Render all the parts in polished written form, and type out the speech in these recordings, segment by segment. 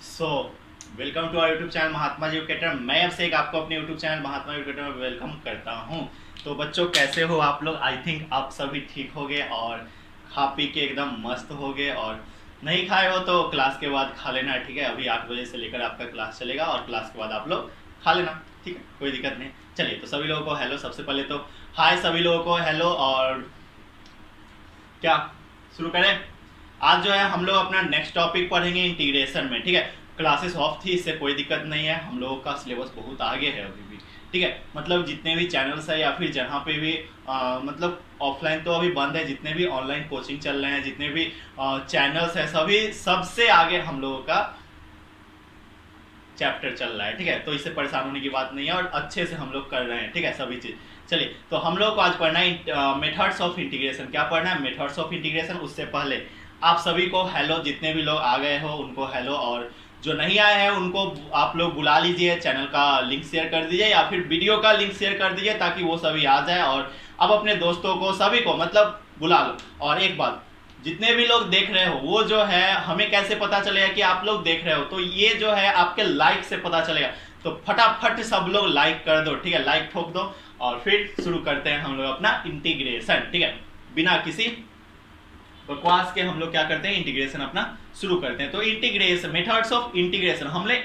So welcome to our YouTube channel Mahatma ji educator. मैं अब से आपको अपने YouTube channel Mahatma ji educator में वेलकम करता हूं। तो बच्चों कैसे हो आप लोग? आई थिंक आप सभी ठीक हो गए और खा पी के एकदम मस्त हो गए। और नहीं खाए हो तो क्लास के बाद खा लेना, ठीक है। अभी 8 बजे से लेकर आपका क्लास चलेगा और क्लास के बाद आप लोग खा लेना, ठीक है, कोई दिक्कत नहीं। चलिए, तो सभी लोगों को हेलो। सबसे पहले तो हाय सभी लोगों को हेलो। और क्या शुरू करें? आज जो है हम लोग अपना नेक्स्ट टॉपिक पढ़ेंगे इंटीग्रेशन में, ठीक है। क्लासेस ऑफ थी, इससे कोई दिक्कत नहीं है, हम लोगों का सिलेबस बहुत आगे है अभी भी, ठीक है। मतलब जितने भी चैनल्स है या फिर जहाँ पे भी मतलब ऑफलाइन तो अभी बंद है, जितने भी ऑनलाइन कोचिंग चल रहे हैं, जितने भी चैनल्स है, सभी सबसे आगे हम लोगों का चैप्टर चल रहा है, ठीक है। तो इससे परेशान होने की बात नहीं है और अच्छे से हम लोग कर रहे हैं, ठीक है, सभी चीज। चलिए, तो हम लोग को आज पढ़ना है मेथड्स ऑफ इंटीग्रेशन। क्या पढ़ना है? Methods of integration. उससे पहले आप सभी को हेलो, जितने भी लोग आ गए हो उनको हेलो, और जो नहीं आए हैं उनको आप लोग बुला लीजिए, चैनल का लिंक शेयर कर दीजिए या फिर वीडियो का लिंक शेयर कर दीजिए ताकि वो सभी आ जाए। और अब अपने दोस्तों को सभी को मतलब बुला लो। और एक बात, जितने भी लोग देख रहे हो वो जो है हमें कैसे पता चलेगा कि आप लोग देख रहे हो? तो ये जो है आपके लाइक से पता चलेगा। तो फटाफट सब लोग लाइक कर दो, ठीक है, लाइक ठोक दो। और फिर शुरू करते हैं हम लोग अपना इंटीग्रेशन, ठीक है। बिना किसी बकवास के हम लोग क्या करते हैं, इंटीग्रेशन अपना शुरू करते हैं। तो इंटीग्रेशन, मेथड्स ऑफ इंटीग्रेशन, हमने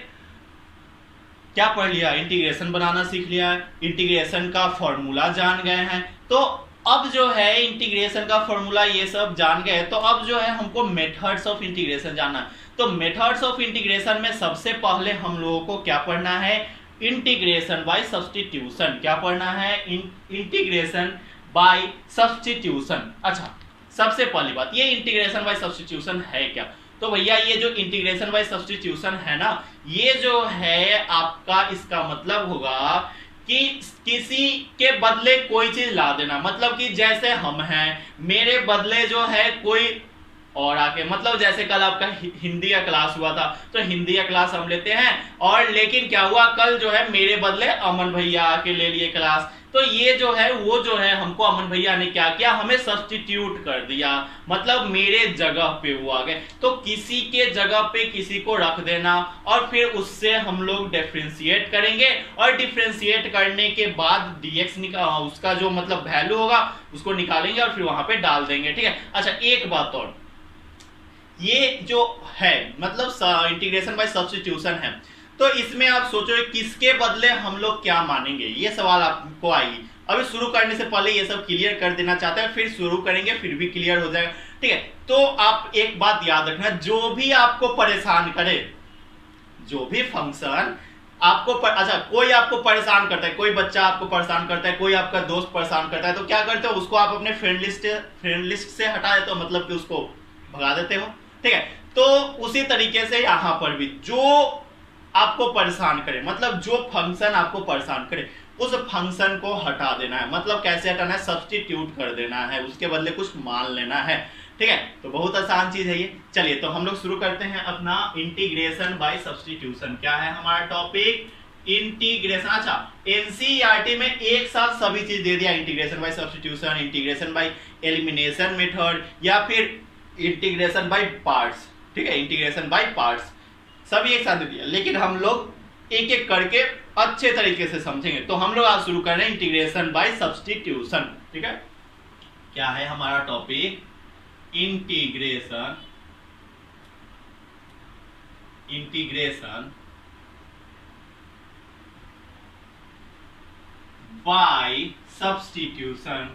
क्या पढ़ लिया? इंटीग्रेशन बनाना सीख लिया, इंटीग्रेशन का फॉर्मूला जान गए हैं। तो अब जो है इंटीग्रेशन का फॉर्मूला ये सब जान गए, तो अब जो है हमको मेथड्स ऑफ इंटीग्रेशन जानना है। तो मेथड्स ऑफ इंटीग्रेशन में सबसे पहले हम लोगों को क्या पढ़ना है? Integration by substitution. क्या पढ़ना है? Integration by substitution. अच्छा, सबसे पहली बात, ये इंटीग्रेशन बाय सब्स्टिट्यूशन है क्या? तो भैया ये जो इंटीग्रेशन बाय सब्स्टिट्यूशन है ना, ये जो है आपका, इसका मतलब होगा कि किसी के बदले कोई चीज ला देना। मतलब कि जैसे हम हैं, मेरे बदले जो है कोई और आके, मतलब जैसे कल आपका हिंदी का क्लास हुआ था तो हिंदी का क्लास हम लेते हैं, और लेकिन क्या हुआ, कल जो है मेरे बदले अमन भैया आके ले लिए क्लास। तो ये जो है वो जो है हमको अमन भैया ने क्या किया, हमें सब्स्टिट्यूट कर दिया, मतलब मेरे जगह पे वो आ गए। तो किसी के जगह पे किसी को रख देना और फिर उससे हम लोग डिफरेंशिएट करेंगे, और डिफरेंशिएट करने के बाद डीएक्स निकाल, उसका जो मतलब वैल्यू होगा उसको निकालेंगे और फिर वहां पे डाल देंगे, ठीक है। अच्छा, एक बात और, ये जो है मतलब इंटीग्रेशन बाय सब्स्टिट्यूशन है, तो इसमें आप सोचो किसके बदले हम लोग क्या मानेंगे, ये सवाल आपको आएगी। अभी शुरू करने से पहले ये सब क्लियर कर देना चाहते हैं, फिर शुरू करेंगे फिर भी क्लियर हो जाएगा, ठीक है। तो आप एक बात याद रखना, जो भी आपको परेशान करे, जो भी फंक्शन आपको अच्छा, कोई आपको परेशान करता है, कोई बच्चा आपको परेशान करता है, कोई आपका दोस्त परेशान करता है, तो क्या करते हो, उसको आप अपने फ्रेंड लिस्ट से हटा देते हो, मतलब कि उसको भगा देते हो, ठीक है। तो उसी तरीके से यहां पर भी जो आपको परेशान करे, मतलब जो फंक्शन आपको परेशान करे, उस फंक्शन को हटा देना है। मतलब कैसे हटाना है? सब्स्टिट्यूट कर देना है, उसके बदले कुछ मान लेना है, ठीक है। तो बहुत आसान चीज है ये। चलिए, तो हम लोग शुरू करते हैं अपना इंटीग्रेशन बाय सब्स्टिट्यूशन। क्या है हमारा टॉपिक? इंटीग्रेशन। अच्छा, एनसीईआरटी में एक साथ सभी चीज दे दिया, integration by substitution, integration by elimination method, या फिर इंटीग्रेशन बाय पार्ट्स, ठीक है, इंटीग्रेशन बाय पार्ट्स, सभी एक साथ दे दिया। लेकिन हम लोग एक एक करके अच्छे तरीके से समझेंगे। तो हम लोग आज शुरू कर रहे हैं इंटीग्रेशन बाय सब्स्टिट्यूशन, ठीक है। क्या है हमारा टॉपिक? Integration by substitution.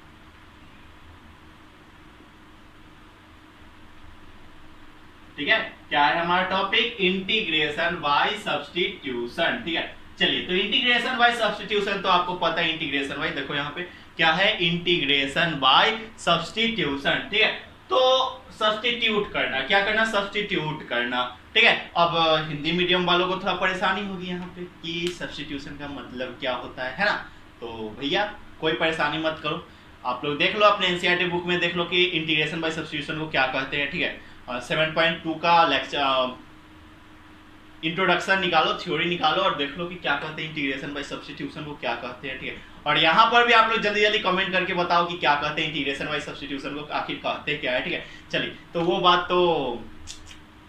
ठीक है, क्या है हमारा टॉपिक? इंटीग्रेशन बाय सब्स्टिट्यूशन, ठीक है। चलिए, तो इंटीग्रेशन बाय सब्स्टिट्यूशन तो आपको पता है, इंटीग्रेशन बाय, देखो यहाँ पे क्या है, इंटीग्रेशन बाय सब्स्टिट्यूशन, ठीक है। तो सब्स्टिट्यूट करना, क्या करना? सब्स्टिट्यूट करना, ठीक है। अब हिंदी मीडियम वालों को थोड़ा परेशानी होगी यहाँ पे कि सब्स्टिट्यूशन का मतलब क्या होता है ना। तो भैया कोई परेशानी मत करो, आप लोग देख लो अपने एनसीईआरटी बुक में, देख लो कि इंटीग्रेशन बाय सब्स्टिट्यूशन को क्या कहते हैं, ठीक है। 7.2 का लेक्चर इंट्रोडक्शन निकालो, थ्योरी निकालो और देख लो कि क्या कहते हैं इंटीग्रेशन बाय सब्स्टिट्यूशन को, क्या कहते हैं, ठीक है। और यहाँ पर भी आप लोग जल्दी जल्दी कमेंट करके बताओ कि क्या कहते हैं इंटीग्रेशन बाय सब्स्टिट्यूशन को, आखिर कहते क्या है, ठीक है। चलिए, तो वो बात तो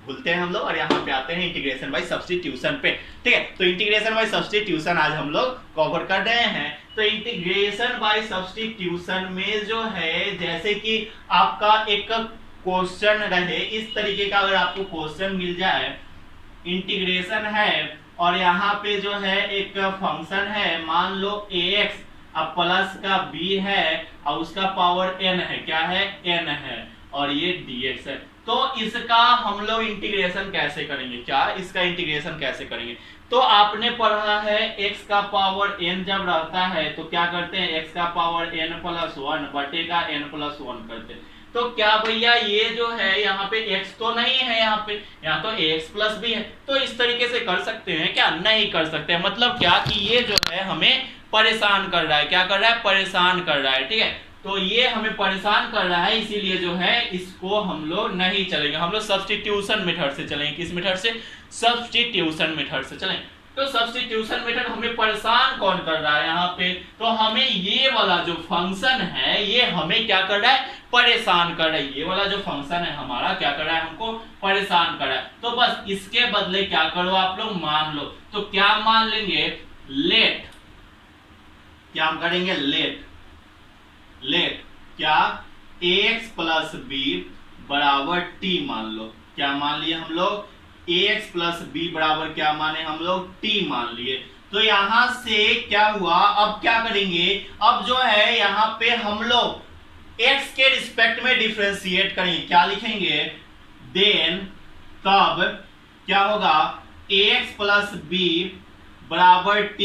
भूलते हैं हम लोग और यहाँ पे आते हैं इंटीग्रेशन बाय सब्स्टिट्यूशन पे। ठीक है, तो इंटीग्रेशन बाय सब्स्टिट्यूशन आज हम लोग कवर कर रहे हैं। तो इंटीग्रेशन बाय सब्स्टिट्यूशन में जो है, जैसे कि आपका एक क्वेश्चन रहे इस तरीके का, अगर आपको क्वेश्चन मिल जाए, इंटीग्रेशन है और यहाँ पे जो है एक फंक्शन है, मान लो ax अब प्लस का b है और उसका पावर n है, क्या है, n है, और ये dx है। तो इसका हम लोग इंटीग्रेशन कैसे करेंगे, क्या इसका इंटीग्रेशन कैसे करेंगे? तो आपने पढ़ा है x का पावर n जब रहता है तो क्या करते हैं, x का पावर n प्लस 1 बटे का n प्लस 1 करते हैं। तो क्या भैया ये जो है यहाँ पे x तो नहीं है, यहाँ तो ax प्लस b है, तो इस तरीके से कर सकते हैं क्या? नहीं कर सकते। मतलब क्या कि ये जो है हमें परेशान कर रहा है, क्या कर रहा है, परेशान कर रहा है। ठीक है, तो ये हमें परेशान कर रहा है, इसीलिए जो है इसको हम लोग नहीं चलेंगे, हम लोग सब्स्टिट्यूशन मेथड से चलेंगे। किस मेथड से? सब्स्टिट्यूशन मेथड से चलेंगे। तो सब्स्टिट्यूशन मेथड हमें परेशान कौन कर रहा है यहाँ पे? तो हमें ये वाला जो फंक्शन है ये हमें क्या कर रहा है, परेशान कर रहा है। ये वाला जो फंक्शन है हमारा क्या कर रहा है, हमको परेशान कर रहा है। तो बस इसके बदले क्या करो आप लोग, मान लो। तो क्या मान लेंगे, लेट, क्या हम करेंगे, लेट क्या, ax प्लस b बराबर t मान लो। क्या मान लिए हम लोग, ax प्लस b बराबर क्या माने हम लोग, t मान लिए। तो यहां से क्या हुआ, अब क्या करेंगे, अब जो है यहाँ पे हम लोग x के रिस्पेक्ट में डिफरेंशिएट करेंगे। क्या लिखेंगे, देन तब क्या होगा, ax प्लस b बराबर t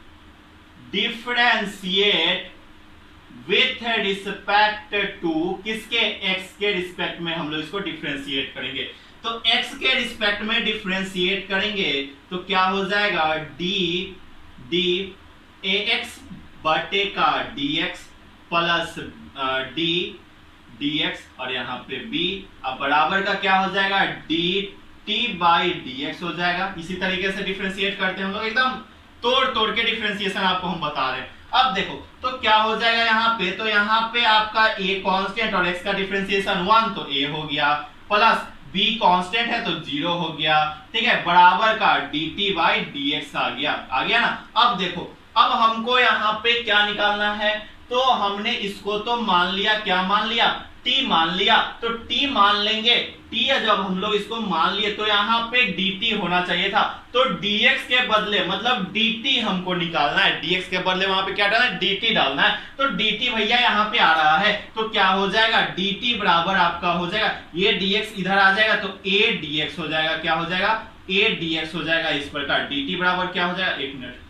differentiate with respect to, किसके, x के रिस्पेक्ट में हम लोग इसको डिफरेंशिएट करेंगे। तो x के रिस्पेक्ट में डिफरेंशिएट करेंगे तो क्या हो जाएगा, d ax बटे का dx प्लस d dx, और यहाँ पे b, अब बराबर का क्या हो जाएगा, dt बाई dx हो जाएगा। इसी तरीके से डिफरेंशिएट करते हैं हम लोग, एकदम तोड़ के डिफरेंशिएशन आपको हम बता रहे हैं। अब देखो तो क्या हो जाएगा यहाँ पे, तो यहाँ पे आपका a कांस्टेंट और x का डिफरेंशिएशन 1 तो a हो गया, प्लस b कांस्टेंट है तो 0 हो गया। ठीक है, बराबर का dt बाई dx आ गया ना। अब देखो, अब हमको यहाँ पे क्या निकालना है, तो हमने इसको तो मान लिया, क्या मान लिया, t मान लिया। तो t मान लेंगे, t जब हम लोग इसको मान लिए तो यहाँ पे dt होना चाहिए था, तो dx के बदले मतलब dt हमको निकालना है, dx के बदले वहां पे क्या डालना है, dt डालना है। तो dt भैया यहाँ पे आ रहा है, तो क्या हो जाएगा, dt बराबर आपका हो जाएगा, ये dx इधर आ जाएगा तो a dx हो जाएगा। क्या हो जाएगा, a dx हो जाएगा। इस प्रकार dt बराबर क्या हो जाएगा, एक मिनट,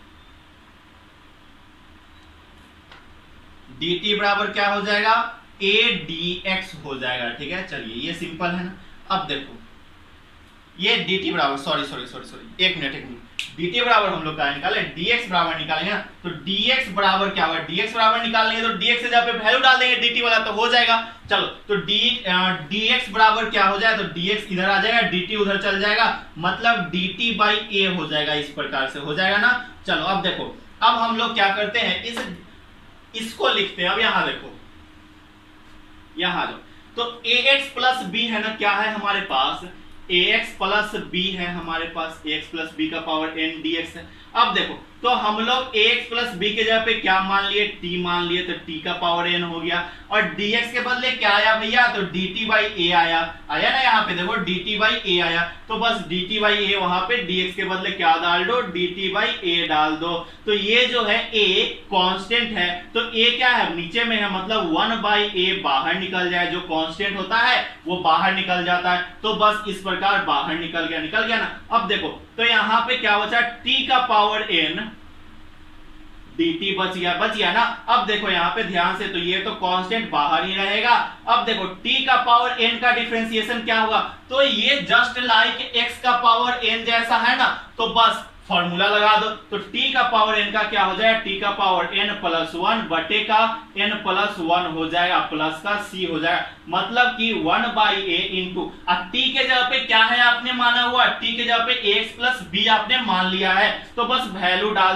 dt बराबर क्या हो जाएगा, a dx हो जाएगा। ठीक है, चलिए ये सिंपल है ना। अब देखो ये dt बराबर, सॉरी एक मिनट, dt बराबर हम लोग क्या निकाले, dx बराबर निकालेंगे ना। तो dx बराबर क्या होगा, dx बराबर निकालेंगे तो dx से जहाँ पे वैल्यू डाल देंगे dt वाला तो हो जाएगा। चलो तो dx बराबर क्या हो जाए, तो dx इधर आ जाएगा, dt उधर चल जाएगा, मतलब dt बाई a हो जाएगा। इस प्रकार से हो जाएगा ना। चलो अब देखो, अब हम लोग क्या करते हैं, इसको लिखते हैं। अब यहाँ देखो, यहाँ जो तो ax प्लस b है ना, क्या है हमारे पास, ax प्लस b है हमारे पास, ax प्लस b का पावर n dx है। अब देखो तो हम लोग ax प्लस b के जगह पे क्या मान लिए, t मान लिए, तो t का पावर n हो गया, और dx के बदले क्या आया भैया, तो dt बाई a आया ना। यहाँ पे देखो dt बाई a आया, तो बस dt बाई a वहां पे dx के बदले क्या डाल दो, dt बाई a डाल दो। तो ये जो है a कांस्टेंट है, तो a क्या है, नीचे में है, मतलब 1 बाई a बाहर निकल जाए, जो कांस्टेंट होता है वो बाहर निकल जाता है। तो बस इस प्रकार बाहर निकल गया ना। अब देखो तो यहाँ पे क्या बचा, t का पावर n dt बच गया ना। अब देखो यहाँ पे ध्यान से, तो ये तो कांस्टेंट बाहर ही रहेगा। अब देखो t का पावर n का डिफरेंशिएशन क्या होगा, तो ये जस्ट लाइक x का पावर n जैसा है ना, तो बस फॉर्मूला लगा दो। तो t का पावर n का क्या हो जाएगा, t का पावर n प्लस 1 बटे का n प्लस 1 हो जाएगा, प्लस का c हो जाएगा, मतलब कि 1 बाई a इंटू, t के जगह पे क्या है आपने माना हुआ, t के जगह पे ax प्लस b आपने मान लिया है, तो बस वैल्यू डाल दो।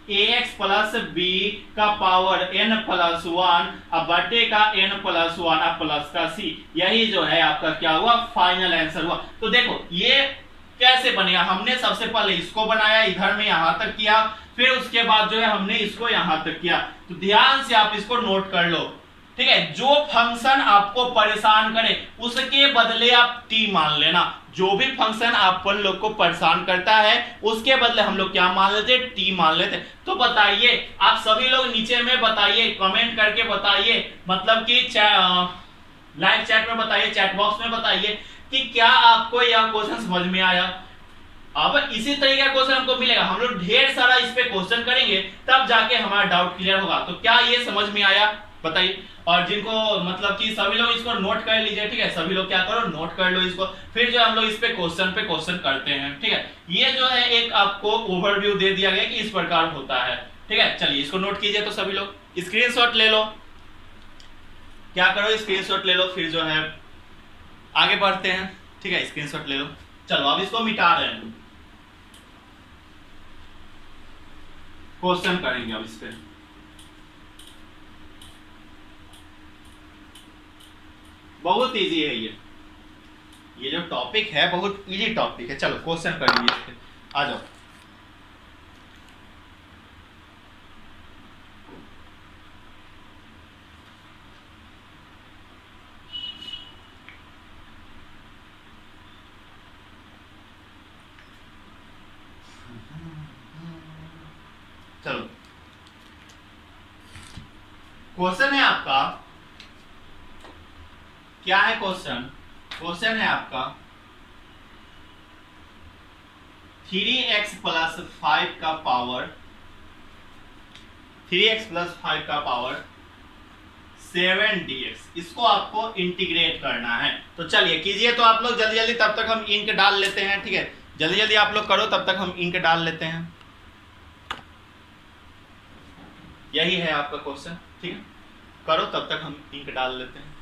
ax प्लस बी का पावर n प्लस 1 अब बटे का n प्लस 1 अब प्लस का c, यही जो है आपका क्या हुआ फाइनल आंसर हुआ। तो देखो ये कैसे बनेगा, हमने सबसे पहले इसको बनाया, इधर में यहां तक किया, फिर उसके बाद जो है हमने इसको यहां तक किया। तो ध्यान से आप इसको नोट कर लो, ठीक है। जो फंक्शन आपको परेशान करे उसके बदले आप t मान लेना। जो भी फंक्शन आप लोग को परेशान करता है उसके बदले हम लोग क्या मान लेते, t मान लेते। तो बताइए आप सभी लोग नीचे में बताइए, कमेंट करके बताइए, मतलब कि लाइव चैट में बताइए, चैट बॉक्स में बताइए कि क्या आपको यह क्वेश्चन समझ में आया। अब इसी तरीके का क्वेश्चन हमको मिलेगा, हम लोग ढेर सारा इस पे क्वेश्चन करेंगे तब जाके हमारा डाउट क्लियर होगा। तो क्या ये समझ में आया बताइए। और जिनको मतलब कि सभी लोग इसको नोट कर लीजिए, ठीक है। सभी लोग क्या करो नोट कर लो इसको, फिर जो हम लोग इस पे क्वेश्चन करते हैं, ठीक है। ये जो है एक आपको ओवरव्यू दे दिया गया कि इस प्रकार होता है, ठीक है। चलिए इसको नोट कीजिए। तो सभी लोग स्क्रीनशॉट ले लो, क्या करो स्क्रीनशॉट ले लो, फिर जो है आगे बढ़ते हैं, ठीक है। स्क्रीनशॉट ले लो। चलो अब इसको मिटा रहे हैं, क्वेश्चन करेंगे अब इस पे। बहुत इजी है ये जो टॉपिक है बहुत इजी टॉपिक है। चलो क्वेश्चन करेंगे इस पे, आ जाओ। चलो क्वेश्चन है आपका, क्या है क्वेश्चन, क्वेश्चन है आपका 3x प्लस 5 का पावर 3x प्लस 5 का पावर 7dx, इसको आपको इंटीग्रेट करना है। तो चलिए कीजिए। तो आप लोग जल्दी जल्दी, तब तक हम इंक डाल लेते हैं, ठीक है। जल्दी जल्दी आप लोग करो, तब तक हम इंक डाल लेते हैं। यही है आपका क्वेश्चन, ठीक है। करो तब तक हम इंक डाल लेते हैं।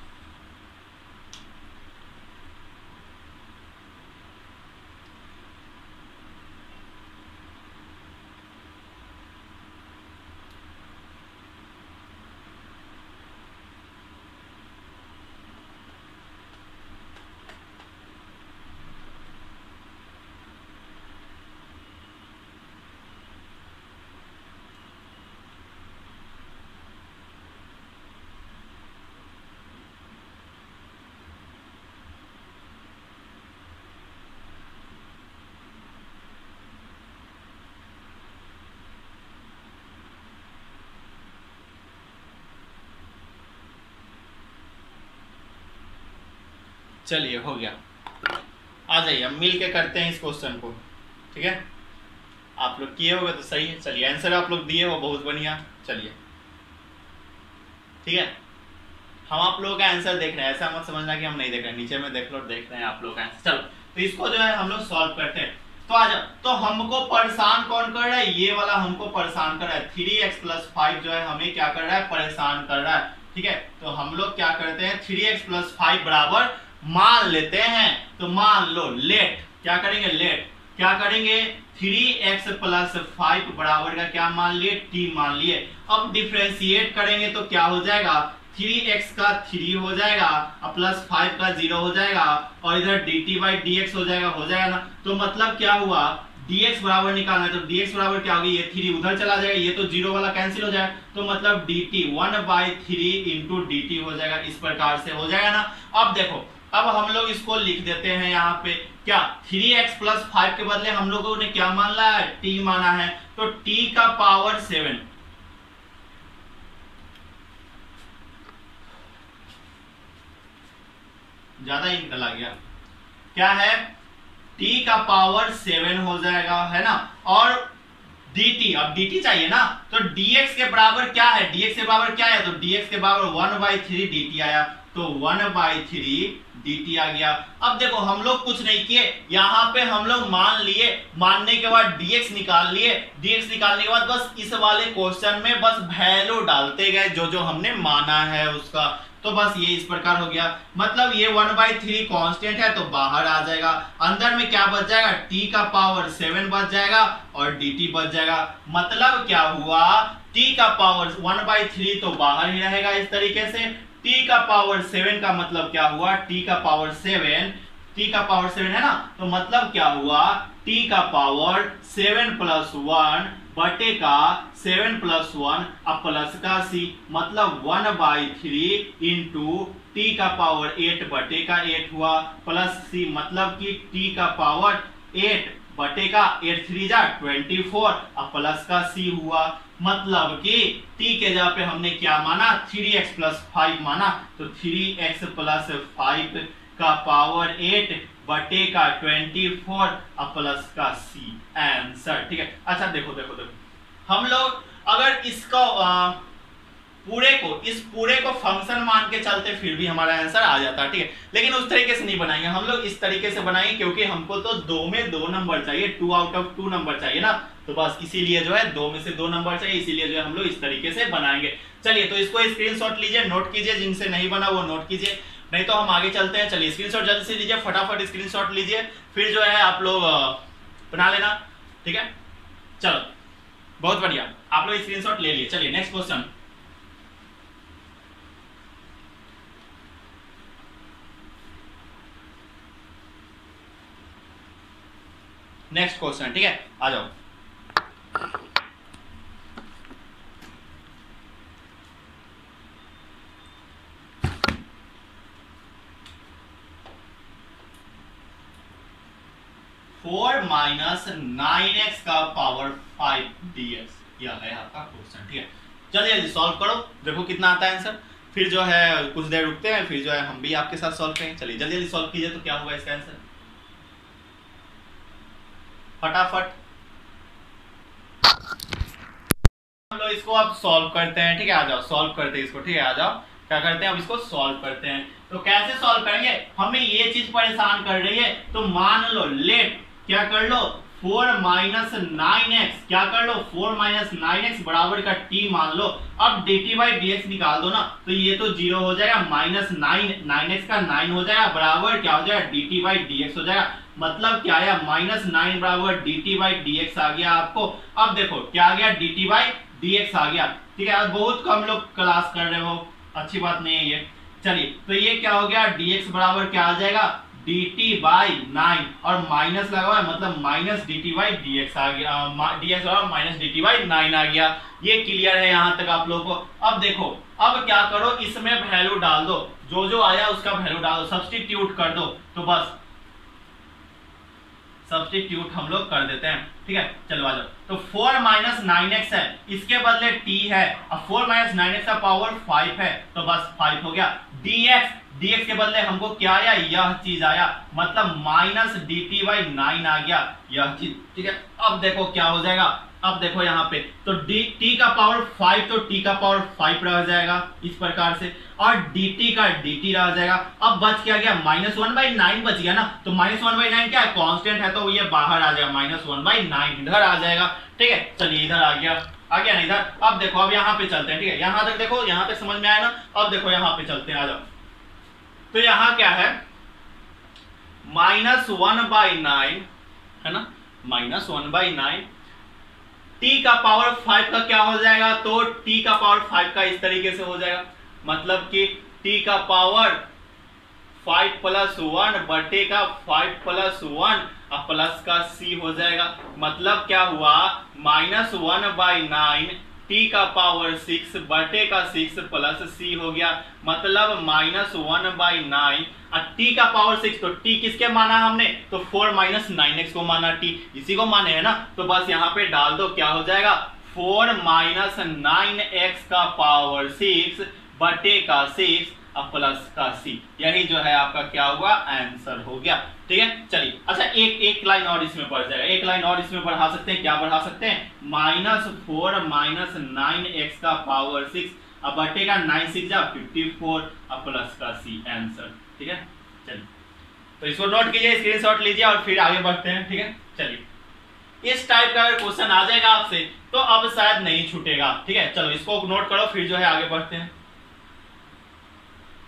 चलिए हो गया, आ जाइए अब मिल के करते हैं इस क्वेश्चन को, ठीक है। आप लोग किए होगे तो सही है। चलिए आंसर आप लोग दिए हो, बहुत बढ़िया। चलिए ठीक है, हम आप लोगों का आंसर देख रहे हैं, ऐसा मत समझना कि हम नहीं देख रहे हैं। नीचे में देख लो, देख रहे हैं आप लोग का आंसर। चलो तो इसको जो है हम लोग सॉल्व करते हैं। तो आ जाओ। तो हमको परेशान कौन कर रहा है, ये वाला हमको परेशान कर रहा है। 3x प्लस 5 जो है हमें क्या कर रहा है, परेशान कर रहा है, ठीक है। तो हम लोग क्या करते हैं, 3x प्लस 5 बराबर मान लेते हैं। तो मान लो, लेट क्या करेंगे, लेट क्या करेंगे, 3x प्लस 5 बराबर का क्या मान लिए, t मान लिए। अब डिफरेंशिएट करेंगे तो क्या हो जाएगा, 3x का 3 हो जाएगा और प्लस 5 का 0 हो जाएगा और इधर dt बाई dx हो जाएगा ना। तो मतलब क्या हुआ, dx बराबर निकालना है। तो dx बराबर क्या होगी, ये 3 उधर चला जाएगा, ये तो 0 वाला कैंसिल हो जाएगा। तो मतलब dt 1/3 इंटू dt हो जाएगा, इस प्रकार से हो जाएगा ना। अब देखो, अब हम लोग इसको लिख देते हैं यहाँ पे, क्या 3x प्लस 5 के बदले हम लोगों ने क्या मान लिया है, t माना है। तो t का पावर 7, ज्यादा ही निकल आ गया, क्या है, t का पावर 7 हो जाएगा, है ना। और dt, अब dt चाहिए ना, तो dx के बराबर क्या है, dx के बराबर क्या है, तो dx के बराबर 1/3 dt आया। तो 1/3 dt आ गया। अब देखो हम लोग कुछ नहीं किए, यहाँ पे हम लोग मान लिए, मानने के बाद dx निकाल लिए, dx निकालने के बाद बस इस वाले क्वेश्चन में बस वैल्यू डालते गए जो जो हमने माना है उसका। तो बस ये इस प्रकार हो गया। मतलब ये 1/3 कांस्टेंट है तो बाहर आ जाएगा। अंदर में क्या बच जाएगा, t का पावर 7 बच जाएगा और dt बच जाएगा। मतलब क्या हुआ, t का पावर 1/3 तो बाहर ही रहेगा इस तरीके से। t का पावर 7 का मतलब क्या हुआ, t का पावर 7 है ना, तो मतलब क्या हुआ, t का पावर 7 + 1 बटे का 7 + 1 अब प्लस का c, मतलब 1/3 इंटू t का पावर 8 बटे का 8 हुआ प्लस c, मतलब कि t का पावर 8 बटे का 8 3 जा 24 अब प्लस का c हुआ। मतलब कि t के जगह पे हमने क्या माना, 3x + 5 माना, तो 3x + 5 का पावर 8 बटे का 24 अब प्लस का c आंसर। ठीक है। अच्छा देखो हम लोग अगर इसको इस पूरे को फंक्शन मान के चलते फिर भी हमारा आंसर आ जाता है। ठीक है, लेकिन उस तरीके से नहीं बनाएंगे हम लोग, इस तरीके से बनाएंगे क्योंकि हमको तो 2 में 2 नंबर चाहिए, 2 आउट ऑफ 2 नंबर चाहिए ना, तो बस इसीलिए जो है 2 में से 2 नंबर चाहिए, इसीलिए जो है हम लोग इस तरीके से बनाएंगे। चलिए तो इसको स्क्रीनशॉट लीजिए, नोट कीजिए, जिनसे नहीं बना वो नोट कीजिए, नहीं तो हम आगे चलते हैं। चलिए स्क्रीनशॉट जल्दी से लीजिए, फटाफट स्क्रीनशॉट लीजिए, फिर जो है आप लोग बना लेना। ठीक है, चलो बहुत बढ़िया, आप लोग स्क्रीनशॉट ले लिए। चलिए नेक्स्ट क्वेश्चन, ठीक है, आ जाओ। फोर माइनस 9x का पावर 5 dx, यह है आपका क्वेश्चन। ठीक है, जल्दी सॉल्व करो, देखो कितना आता है आंसर, फिर जो है कुछ देर रुकते हैं, फिर जो है हम भी आपके साथ सॉल्व करेंगे। चलिए जल्दी सॉल्व कीजिए, तो क्या होगा इसका आंसर, फटाफट हम लोग इसको अब सॉल्व करते हैं। ठीक है, आ जाओ सॉल्व करते हैं इसको। ठीक है, आ जाओ, क्या करते हैं अब इसको सॉल्व करते हैं। तो कैसे सॉल्व करेंगे, हमें ये चीज परेशान कर रही है, तो मान लो लेट क्या कर लो, 4 माइनस 9x, क्या कर लो 4 माइनस 9x बराबर का t मान लो। अब dt/dx निकाल दो ना, तो ये तो 0 हो जाएगा, माइनस 9x का 9 हो जाएगा बराबर क्या हो जाएगा, dt/dx हो जाएगा। मतलब क्या आया, -9 बराबर dt/dx आ गया आपको। अब देखो क्या आ गया, dt/dx आ गया। ठीक है, बहुत कम लोग क्लास कर रहे हो, अच्छी बात नहीं है ये। चलिए तो ये क्या हो गया, dx बराबर क्या आ जाएगा, dt/9 और माइनस लगा हुआ है, मतलब माइनस dt/dx आ गया, dx बराबर माइनस dt/9 आ गया। ये क्लियर है यहाँ तक आप लोगों को। अब देखो, अब क्या करो, इसमें वैल्यू डाल दो, जो जो आया उसका वैल्यू डाल दो, सब्स्टिट्यूट कर दो, तो बस सब्स्टिट्यूट हम लोग कर देते हैं। ठीक है, चलो आ जाओ। तो 4 माइनस 9x है, इसके बदले t है, अब 4 माइनस 9x का पावर 5 है, तो बस 5 हो गया। dx के बदले हमको क्या आया, यह चीज आया, मतलब माइनस dt/9 आ गया यह चीज। ठीक है, अब देखो क्या हो जाएगा, अब देखो यहाँ पे तो t का पावर 5 तो t का पावर 5 रह जाएगा इस प्रकार से, और dt का dt रह जाएगा। अब बच क्या गया, -1/9 बच गया ना, तो -1/9 क्या है, कांस्टेंट है, तो ये बाहर आ जाएगा, -1/9 इधर आ जाएगा। ठीक है, चलिए इधर आ गया ना इधर। अब देखो, अब यहाँ पे चलते हैं। ठीक है, यहाँ तक देखो, यहाँ तक समझ में आया ना। अब देखो यहाँ पे चलते हैं, आ जाओ। तो यहाँ क्या है, -1/9 है ना, -1/9 t का पावर 5 का क्या हो जाएगा, तो t का पावर 5 का इस तरीके से हो जाएगा, मतलब कि t का पावर 5 + 1 बटे का 5 + 1 अब प्लस का c हो जाएगा। मतलब क्या हुआ, -1/9 t का पावर 6 बटे का 6 प्लस c हो गया, मतलब -1/9 t का पावर 6, तो t किसके माना हमने, तो 4 माइनस 9x को माना, t इसी को माने है ना, तो बस यहाँ पे डाल दो, क्या हो जाएगा, 4 माइनस 9x का पावर 6 बटे का 6 अब प्लस का c, यही जो है आपका क्या हुआ, आंसर हो गया। ठीक है, चलिए अच्छा एक लाइन और इसमें बढ़ जाएगा, एक लाइन और इसमें बढ़ा सकते हैं, क्या बढ़ा सकते हैं, -4 माइनस 9x का पावर 6 अब बटे का 9 6 जा 54 अब प्लस का c आंसर। ठीक है, चलिए तो इसको नोट कीजिए, स्क्रीनशॉट लीजिए और फिर आगे बढ़ते हैं। ठीक है, चलिए इस टाइप का अगर क्वेश्चन आ जाएगा आपसे तो अब शायद नहीं छूटेगा। ठीक है, चलो इसको नोट करो, फिर जो है आगे बढ़ते हैं।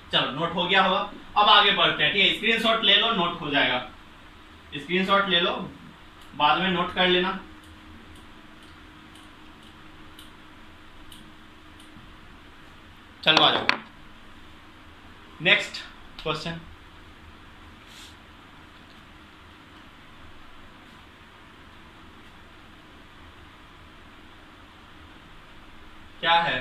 चलो नोट हो गया होगा। अब आगे बढ़ते हैं, ठीक है। स्क्रीनशॉट ले लो, नोट हो जाएगा। स्क्रीनशॉट ले लो, बाद में नोट कर लेना। चलो आ जाओ नेक्स्ट क्वेश्चन। क्या है?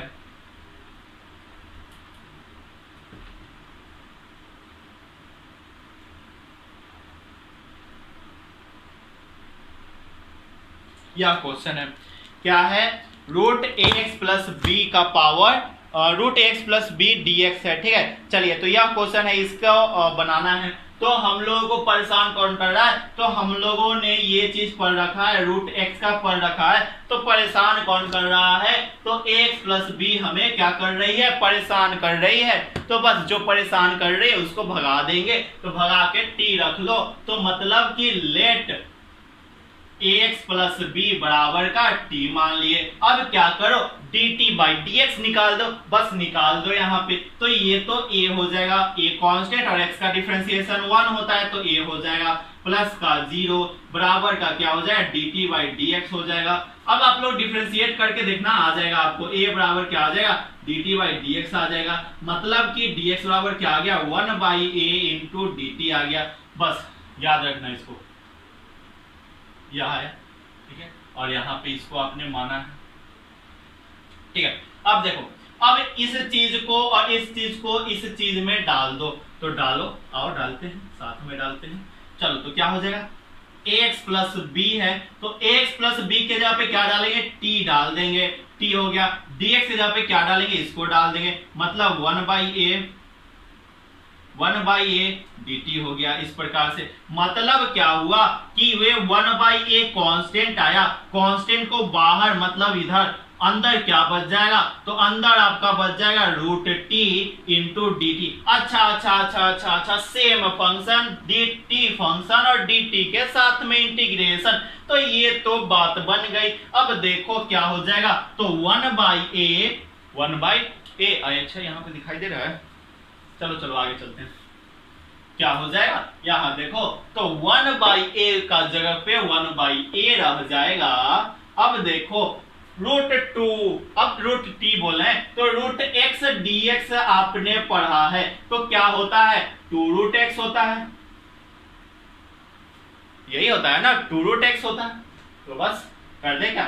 यह क्वेश्चन है, क्या है? Root a x plus B का power root x plus b d x है, ठीक है। चलिए तो यह क्वेश्चन है, इसका बनाना है। तो हम लोगों को परेशान कौन कर रहा है? तो हम लोगों ने ये चीज पढ़ रखा है, रूट एक्स का पढ़ रखा है। तो परेशान कौन कर रहा है? तो एक्स प्लस बी हमें क्या कर रही है? परेशान कर रही है। तो बस जो परेशान कर रही है उसको भगा देंगे, तो भगा के टी रख लो। तो मतलब कि लेट ax प्लस बी बराबर का t मान लिए। अब क्या करो, dt बाई dx निकाल दो, बस निकाल दो यहाँ पे। तो ये तो a हो जाएगा, a कांस्टेंट और x का डिफरेंशिएशन 1 होता है, तो a हो जाएगा प्लस का 0 बराबर का क्या हो जाएगा? dt बाई dx हो जाएगा। अब आप लोग डिफरेंशिएट करके देखना, आ जाएगा आपको a बराबर क्या आ जाएगा? dt बाई dx आ जाएगा। मतलब कि dx बराबर क्या आ गया? 1 बाई a इंटू dt आ गया। बस याद रखना इसको, यह है, ठीक है। और यहाँ पे इसको आपने माना है, ठीक है। अब देखो, अब इस चीज को और इस चीज को इस चीज में डाल दो। तो डालो, आओ डालते हैं, साथ में डालते हैं। चलो तो क्या हो जाएगा? ax प्लस बी है, तो ax प्लस बी के जगह पे क्या डालेंगे? t डाल देंगे, t हो गया। dx के जगह पे क्या डालेंगे? इसको डाल देंगे, मतलब 1 बाई ए dt हो गया। इस प्रकार से मतलब क्या हुआ कि वे 1 बाई ए कांस्टेंट आया, कांस्टेंट को बाहर मतलब इधर, अंदर क्या बच जाएगा? तो अंदर आपका बच जाएगा root t into d t. अच्छा, same function d t function और डी टी के साथ में इंटीग्रेशन। तो ये तो बात बन गई। अब देखो क्या हो जाएगा? तो 1 बाई ए अच्छा यहाँ पे दिखाई दे रहा है। चलो आगे चलते हैं। क्या हो जाएगा? यहाँ देखो, तो 1 बाई ए का जगह पे 1 बाई ए रह जाएगा। अब देखो रूट 2, अब रूट टी बोले तो रूट एक्स डी एक्स आपने पढ़ा है, तो क्या होता है? 2 रूट एक्स होता है, यही होता है ना, 2 रूट एक्स होता है। तो बस कर दे क्या?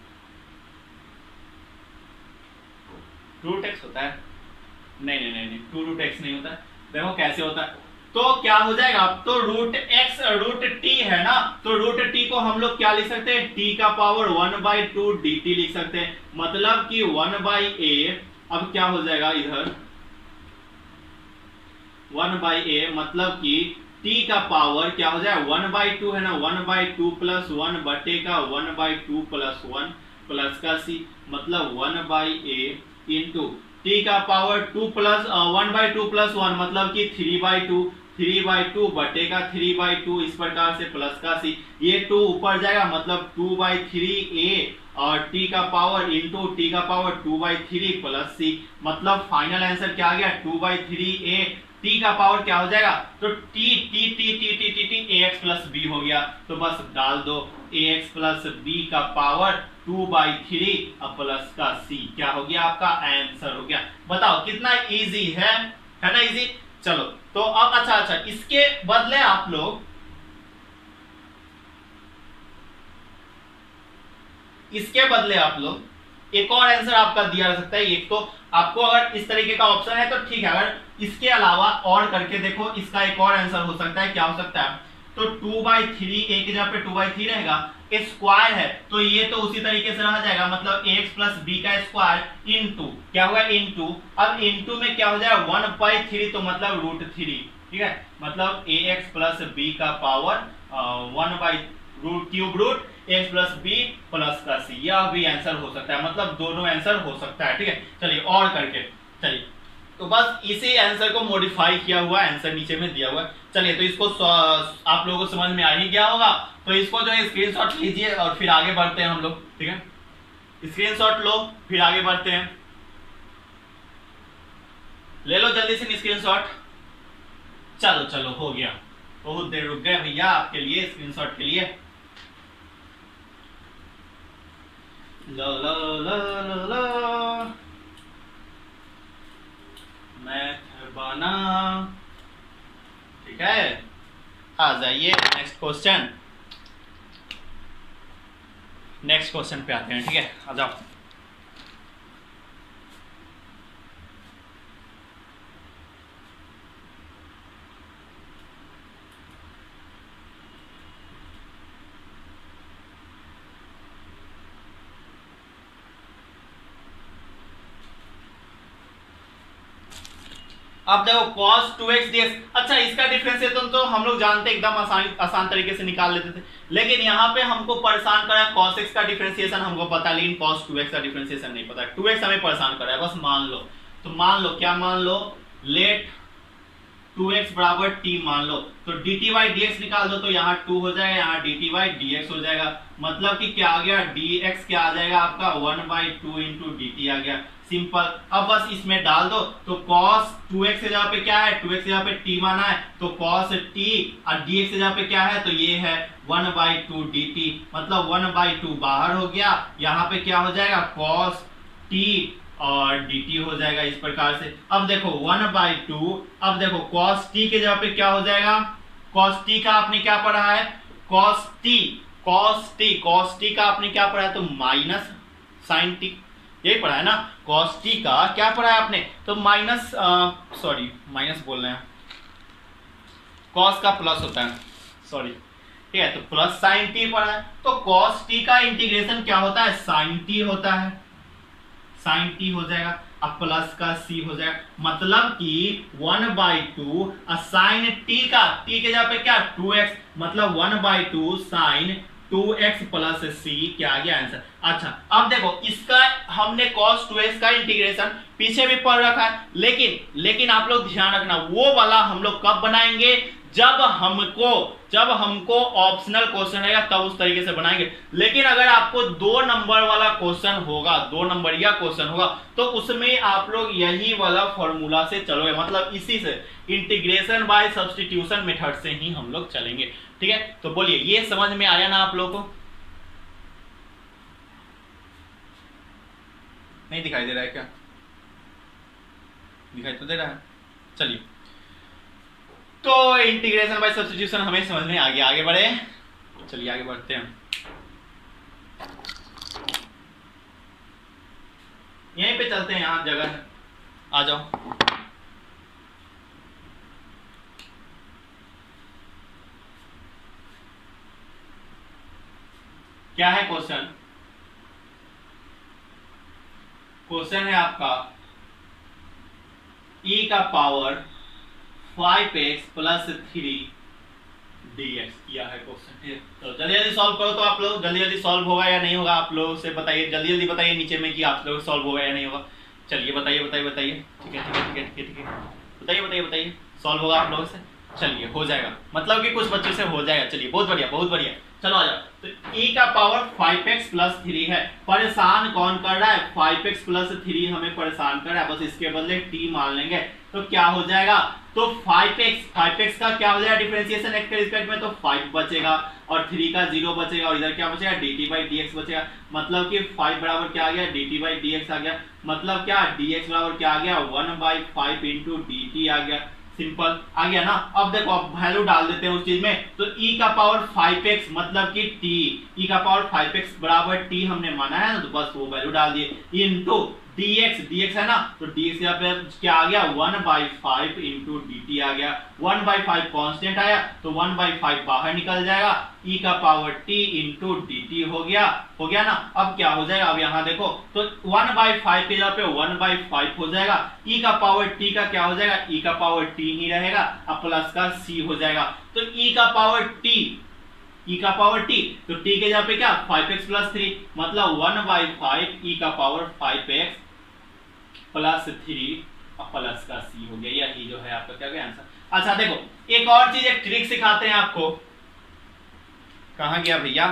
2 रूट एक्स होता है? नहीं, 2 रूट एक्स नहीं होता है। देखो कैसे होता है। तो क्या हो जाएगा? तो रूट एक्स रूट टी है ना, तो रूट टी को हम लोग क्या लिख सकते हैं? टी का पावर 1 बाई 2 डी टी लिख सकते हैं। मतलब कि 1 बाई ए, अब क्या हो जाएगा इधर? 1 बाई ए मतलब कि टी का पावर क्या हो जाएगा? 1 बाई 2 है ना, 1 बाई 2 प्लस 1 बटे का 1 बाई 2 प्लस 1 प्लस का सी, मतलब 1 बाई ए इंटू टी का पावर 2 प्लस 1 बाई 2 प्लस 1 मतलब कि 3 बाई 2 बटे का 3 बाई 2, इस प्रकार से प्लस का सी। ये 2 ऊपर जाएगा, मतलब 2 बाई 3 ए और टी का पावर इंटू टी का पावर 2 बाई 3 प्लस सी। मतलब फाइनल आंसर क्या आ गया? 2 बाई 3 ए, टी का पावर क्या हो जाएगा? तो t t t t t t t a x plus b हो गया। तो बस डाल दो ए एक्स प्लस बी का पावर 2 बाई 3 और प्लस का सी। क्या हो गया? आपका आंसर हो गया। बताओ कितना इजी है ना? इजी। चलो तो अब अच्छा इसके बदले आप लोग एक और आंसर आपका दिया जा सकता है। एक तो आपको अगर इस तरीके का ऑप्शन है तो ठीक है, अगर इसके अलावा और करके देखो, इसका एक और आंसर हो सकता है। क्या हो सकता है? तो 2 बाई 3 ए की जगह पे 2 बाई 3 रहेगा, स्क्वायर है तो ये तो उसी तरीके से रह जाएगा, मतलब ax प्लस बी का स्क्वायर इंटू क्या होगा? इंटू, अब इंटू में क्या हो जाएगा? 1 बाई 3, तो मतलब रूट 3, ठीक है। मतलब ax प्लस बी का power 1 by cube root x plus B plus का सी। यह भी आंसर हो सकता है, मतलब दोनों आंसर हो सकता है, ठीक है। चलिए और करके, चलिए तो बस इसी आंसर को मॉडिफाई किया हुआ आंसर नीचे में दिया हुआ है। चलिए तो इसको आप लोगों को समझ में आ ही गया होगा। तो इसको जो है स्क्रीनशॉट लीजिए और फिर आगे बढ़ते हैं हम लोग, ठीक है। स्क्रीनशॉट लो, फिर आगे बढ़ते हैं। ले लो जल्दी से स्क्रीनशॉट। चलो चलो हो गया, बहुत देर रुक गए भैया आपके लिए स्क्रीनशॉट के लिए। लो लो लो लो लो मैथ बना, ठीक है। आ जाइए नेक्स्ट क्वेश्चन, नेक्स्ट क्वेश्चन पे आते हैं, ठीक है, आ जाओ। अब देखो cos 2x dx, अच्छा इसका डिफरेंशिएशन तो हम लोग जानते एकदम आसान तरीके से निकाल लेते थे, लेकिन यहाँ पे हमको परेशान करा है cos x का डिफरेंशिएशन हमको पता, लेकिन cos 2x का डिफरेंशिएशन नहीं पता। 2x हमें परेशान करा है, बस मान लो, तो मान लो क्या मान लो, लेट 2x बराबर t मान लो, तो dt बाई dx निकाल दो, तो यहाँ 2 हो जाएगा, यहाँ dt बाई dx हो जाएगा, मतलब कि क्या आ गया, dx क्या आ जाएगा आपका 1/2 इंटू dt आ गया, सिंपल। अब बस इसमें डाल दो, तो cos 2x से जगह पे क्या है, 2x से जगह पे t माना है, तो cos t, और dx से जगह पे क्या है, तो ये है 1/2 dt, मतलब 1/2 बाहर हो गया, यहाँ पे क्या हो जाएगा cos t और dt हो जाएगा इस प्रकार से। अब देखो 1/2, अब देखो cos t के जगह पे क्या हो जाएगा, cos t का आपने क्या पढ़ा है, cos t का आपने क्या पढ़ा है, तो माइनस sin t, यही पढ़ा है ना, cos t का क्या पढ़ा है आपने, तो माइनस, सॉरी माइनस बोल रहे हैं, cos का प्लस होता है, सॉरी, ठीक है, तो प्लस sin t पढ़ा है, तो cos t का इंटीग्रेशन क्या होता है, sin t होता है, sin t हो जाएगा, अब प्लस का c हो जाएगा, मतलब कि 1/2 sin t का, t के जगह पे क्या 2x, मतलब 1/2 sin 2x प्लस c, क्या आ गया आंसर। अच्छा अब देखो इसका हमने cos 2x का इंटीग्रेशन पीछे भी पढ़ रखा है, लेकिन आप लोग ध्यान रखना वो वाला हम लोग कब बनाएंगे, जब हमको ऑप्शनल क्वेश्चन रहेगा तब उस तरीके से बनाएंगे। लेकिन अगर आपको 2 नंबर वाला क्वेश्चन होगा, 2 नंबरिया क्वेश्चन होगा, तो उसमें आप लोग यही वाला फॉर्मूला से चलोगे, मतलब इसी से इंटीग्रेशन बाय सब्स्टिट्यूशन मेथड से ही हम लोग चलेंगे, ठीक है। तो बोलिए ये समझ में आया ना आप लोगों को, नहीं दिखाई दे रहा है क्या, दिखाई तो दे रहा है, चलिए। तो इंटीग्रेशन बाय सब्स्टिट्यूशन हमें समझ में आ गया, आगे बढ़े, चलिए आगे बढ़ते हैं। यहीं पे चलते हैं, यहाँ जगह है, आ जाओ। क्या है क्वेश्चन, क्वेश्चन है आपका e का पावर 5x प्लस 3 dx किया है क्वेश्चन। तो जल्दी जल्दी सॉल्व करो, तो आप लोग जल्दी जल्दी सॉल्व होगा या नहीं होगा, आप लोग से बताइए, जल्दी जल्दी बताइए नीचे में कि आप लोग सॉल्व होगा या नहीं होगा। चलिए बताइए बताइए बताइए, ठीक है ठीक है ठीक है ठीक है ठीक है, बताइए बताइए बताइए, सॉल्व होगा आप लोगों से, चलिए हो जाएगा, मतलब कि कुछ बच्चों से हो जाएगा, चलिए बहुत बढ़िया बहुत बढ़िया, चलो आ जाओ। तो e का पावर 5x प्लस 3 है, परेशान कौन कर रहा है, 5x प्लस 3 हमें परेशान कर रहा है, बस इसके बदले t मान लेंगे, तो क्या हो जाएगा, तो 5x का क्या हो जाएगा डिफरेंशिएशन x के रिस्पेक्ट में, तो 5 बचेगा और 3 का 0 बचेगा, और इधर क्या बचेगा dt बाई dx बचेगा, मतलब कि 5 बराबर क्या आ गया, dt बाई dx आ गया, मतलब क्या dx बराबर क्या आ गया 1/5 इंटू dt आ गया, सिंपल आ गया ना। अब देखो अब वैल्यू डाल देते हैं उस चीज में, तो e का पावर 5x मतलब कि t, e का पावर 5x बराबर t हमने माना है ना, तो बस वो वैल्यू डाल दिए इंटू dx है ना, तो dx यहाँ पे क्या आ गया 1/5 इंटू dt आ गया, 1/5 कांस्टेंट आया, तो 1/5 बाहर निकल जाएगा, e का पावर t इंटू dt हो गया ना। अब क्या हो जाएगा, अब यहाँ देखो तो 1/5 के जगह पे 1/5 हो जाएगा, e का पावर t का क्या हो जाएगा, e का पावर t ही रहेगा, अब प्लस का c हो जाएगा, तो e का पावर t, तो t के जगह पे क्या 5x प्लस 3, मतलब 1/5 e का पावर 5x प्लस 3 और प्लस का c हो गया, यही जो है आपका क्या गया आंसर। अच्छा देखो एक और चीज, एक ट्रिक सिखाते हैं आपको, कहां गया भैया,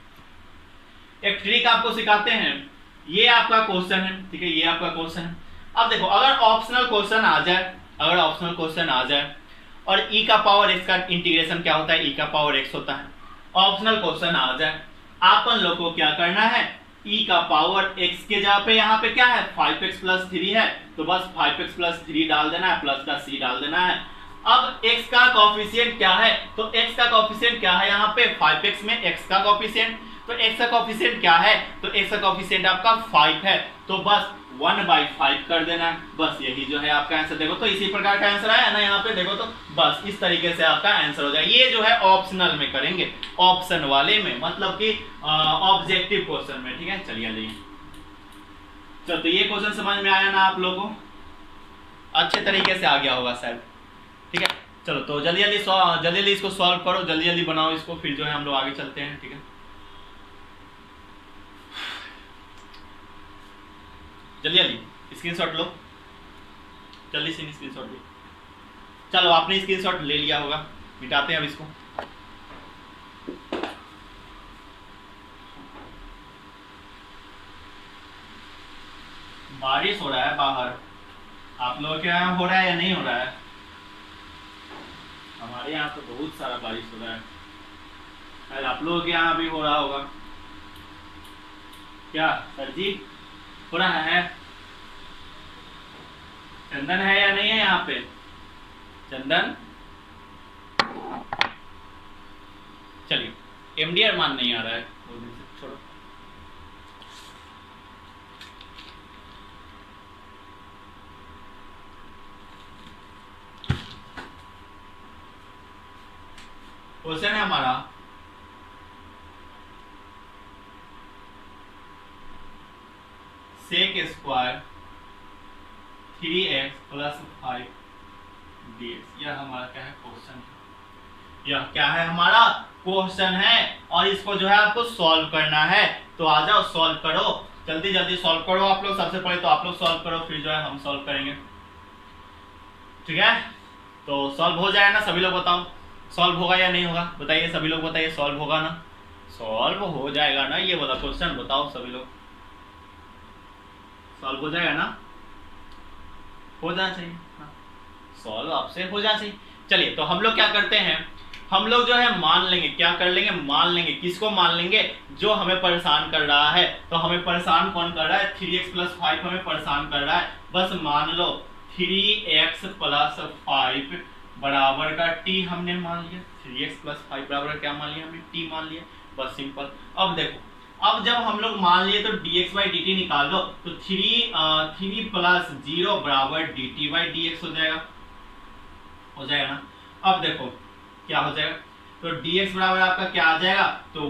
एक ट्रिक आपको सिखाते हैं, ये आपका क्वेश्चन है, ठीक है, ये आपका क्वेश्चन है। अब देखो अगर ऑप्शनल क्वेश्चन आ जाए, अगर ऑप्शनल क्वेश्चन आ जाए और e का पावर x का इंटीग्रेशन क्या होता है, e का पावर x होता है, ऑप्शनल क्वेश्चन आ जाए, आपन लोग को क्या करना है, e का पावर x के जगह पे यहाँ पे क्या है 5x + 3 है, तो बस 5x + 3 डाल देना है, प्लस का c डाल देना है। अब x का कोफिशिएंट क्या है, तो x का कोफिशिएंट क्या है यहाँ पे 5x में x का कोफिशिएंट, तो x का कोफिशिएंट क्या है, तो x का कोफिशिएंट आपका 5 है, तो बस 1/5 कर देना है, बस यही जो है आपका आंसर। देखो तो इसी प्रकार का आंसर आया ना यहाँ पे, देखो तो बस इस तरीके से आपका आंसर हो जाएगा। ये जो है ऑप्शनल में करेंगे, ऑप्शन वाले में, मतलब कि ऑब्जेक्टिव क्वेश्चन में, ठीक है। चलिए आ जाइए, चलो तो ये क्वेश्चन समझ में आया ना आप लोगों को, अच्छे तरीके से आ गया होगा शायद, ठीक है। चलो तो जल्दी जल्दी इसको सॉल्व करो, जल्दी जल्दी बनाओ इसको, फिर जो है हम लोग आगे चलते हैं, ठीक है। जल्दी जल्दी स्क्रीनशॉट लो, जल्दी से स्क्रीनशॉट लो। चलो आपने स्क्रीनशॉट ले लिया होगा, मिटाते हैं अब इसको। बारिश हो रहा है बाहर, आप लोगों के यहाँ हो रहा है या नहीं हो रहा है? हमारे यहाँ तो बहुत सारा बारिश हो रहा है, शायद आप लोगों के यहाँ भी हो रहा होगा। क्या सर जी हो रहा है? चंदन है या नहीं है यहाँ पे? चंदन, चलिए एमडीआर मान नहीं आ रहा है, छोड़ो। क्वेश्चन है हमारा सेक स्क्वायर 3x + 5 dx, यह हमारा क्या है क्वेश्चन है, यह क्या है हमारा क्वेश्चन है, और इसको जो है आपको सॉल्व करना है। तो आ जाओ सॉल्व करो, जल्दी जल्दी सॉल्व करो आप लोग, सबसे पहले तो आप लोग सॉल्व करो, फिर जो है हम सॉल्व करेंगे, ठीक है। तो सॉल्व हो जाए ना सभी लोग, बताओ सॉल्व होगा या नहीं होगा, बताइए सभी लोग, बताइए सॉल्व होगा ना? सॉल्व हो जाएगा ना ये वाला क्वेश्चन, बताओ सभी लोग, सॉल्व हो जाएगा ना? हो जाना चाहिए, सॉल्व आपसे हो जाना चाहिए। चलिए तो हम लोग क्या करते हैं, हम लोग जो है मान लेंगे, क्या कर लेंगे, मान लेंगे, किसको मान लेंगे, जो हमें परेशान कर रहा है। तो हमें परेशान कौन कर रहा है, 3x + 5 हमें परेशान कर रहा है, बस मान लो 3x + 5 बराबर का t हमने मान लिया, 3x + 5 बराबर क्या मान लिया हमने, t मान लिया, बस सिंपल। अब देखो, अब जब हम लोग मान लिए तो dx/dt निकाल लो, तो 3 + 0 बराबर dt/dx हो जाएगा, हो जाएगा ना। अब देखो क्या हो जाएगा, तो dx बराबर आपका क्या आ जाएगा, तो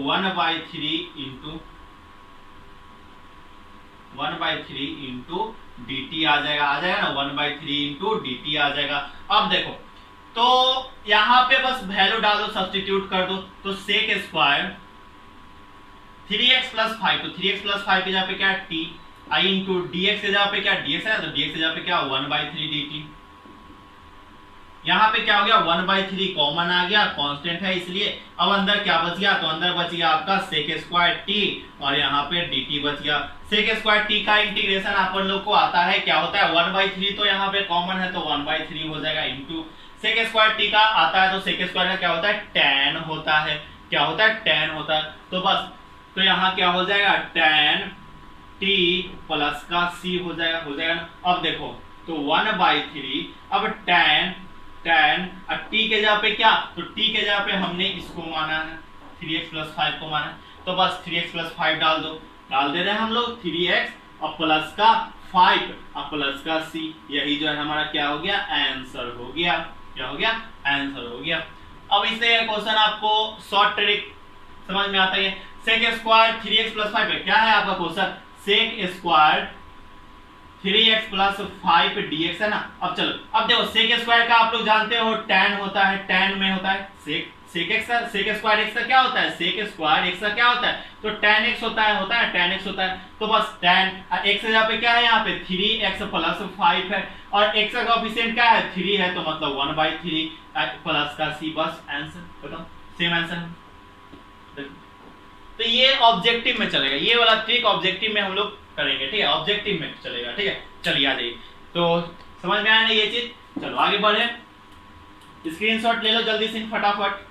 1/3 इंटू dt आ जाएगा ना, 1/3 इंटू dt आ जाएगा। अब देखो तो यहाँ पे बस वैल्यू डाल दो, सब्स्टिट्यूट कर दो, तो सेक स्क्वायर 3x + 5, तो 3x + 5 के जगह पे क्या है t, i इंटू dx के जगह पे क्या dx है, तो dx के जगह पे क्या 1/3 dt। यहाँ पे क्या हो गया, 1/3 कॉमन आ गया, कांस्टेंट है इसलिए। अब अंदर क्या बच गया, तो अंदर बच गया आपका सेक स्क्वायर t, और यहाँ पे dt बच गया। सेक स्क्वायर t का इंटीग्रेशन आप लोग को आता है, क्या होता है 1/3, तो यहाँ पे कॉमन है तो 1/3 हो जाएगा, इंटू सेक स्क्वायर t का आता है, तो सेक स्क्वायर का क्या होता है tan होता है, क्या होता है tan होता है, तो बस तो यहाँ क्या हो जाएगा tan t प्लस का c हो जाएगा, हो जाएगा ना। अब देखो तो 1/3, अब tan t के जगह पे क्या, तो t के जगह पे हमने इसको माना है 3x + 5 को माना है, तो बस 3x + 5 डाल दो, डाल दे रहे हैं हम लोग 3x और प्लस का 5 और प्लस का c, यही जो है हमारा क्या हो गया, आंसर हो गया, क्या हो गया, आंसर हो गया। अब इससे क्वेश्चन आपको शॉर्ट ट्रिक समझ में आता है, सेक स्क्वायर 3x + 5 क्या है आपका question, sec square 3x + 5 dx है ना। अब चलो, अब देखो सेक स्क्वायर का आप लोग जानते हो tan होता है, tan में होता है सेक स्क्वायर x का क्या होता है, सेक स्क्वायर x का क्या होता है, तो tan x होता है tan x होता है, तो बस tan x के जगह पे क्या है, यहाँ पे 3x + 5 है, और x का कोएफिशिएंट क्या है 3 है, तो मतलब 1/3 प्लस का c, बस आंसर, बताओ सेम आंसर है। तो ये ऑब्जेक्टिव में चलेगा, ये वाला ट्रिक ऑब्जेक्टिव में हम लोग करेंगे, ठीक है, ऑब्जेक्टिव में चलेगा, ठीक है। चलिए आ जाइए, तो समझ में आया ना ये चीज। चलो आगे बढ़े, स्क्रीनशॉट ले लो जल्दी से, फटाफट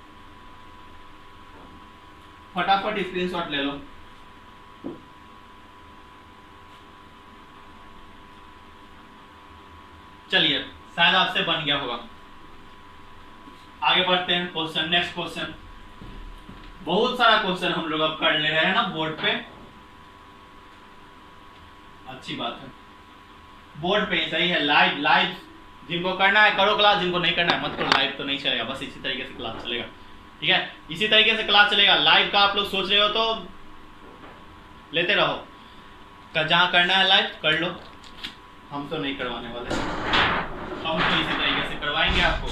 फटाफट स्क्रीनशॉट ले लो। चलिए शायद आपसे बन गया होगा। आगे बढ़ते हैं, क्वेश्चन, नेक्स्ट क्वेश्चन। बहुत सारा क्वेश्चन हम लोग अब कर ले रहे हैं ना बोर्ड पे, अच्छी बात है। बोर्ड पे सही है। लाइव लाइव जिनको करना है करो क्लास, जिनको नहीं करना है मत करो। लाइव तो नहीं चलेगा, बस इसी तरीके से क्लास चलेगा, ठीक है, इसी तरीके से क्लास चलेगा। लाइव का आप लोग सोच रहे हो तो लेते रहो, जहां करना है लाइव कर लो, हम तो नहीं करवाने वाले, हम तो इसी तरीके से करवाएंगे आपको।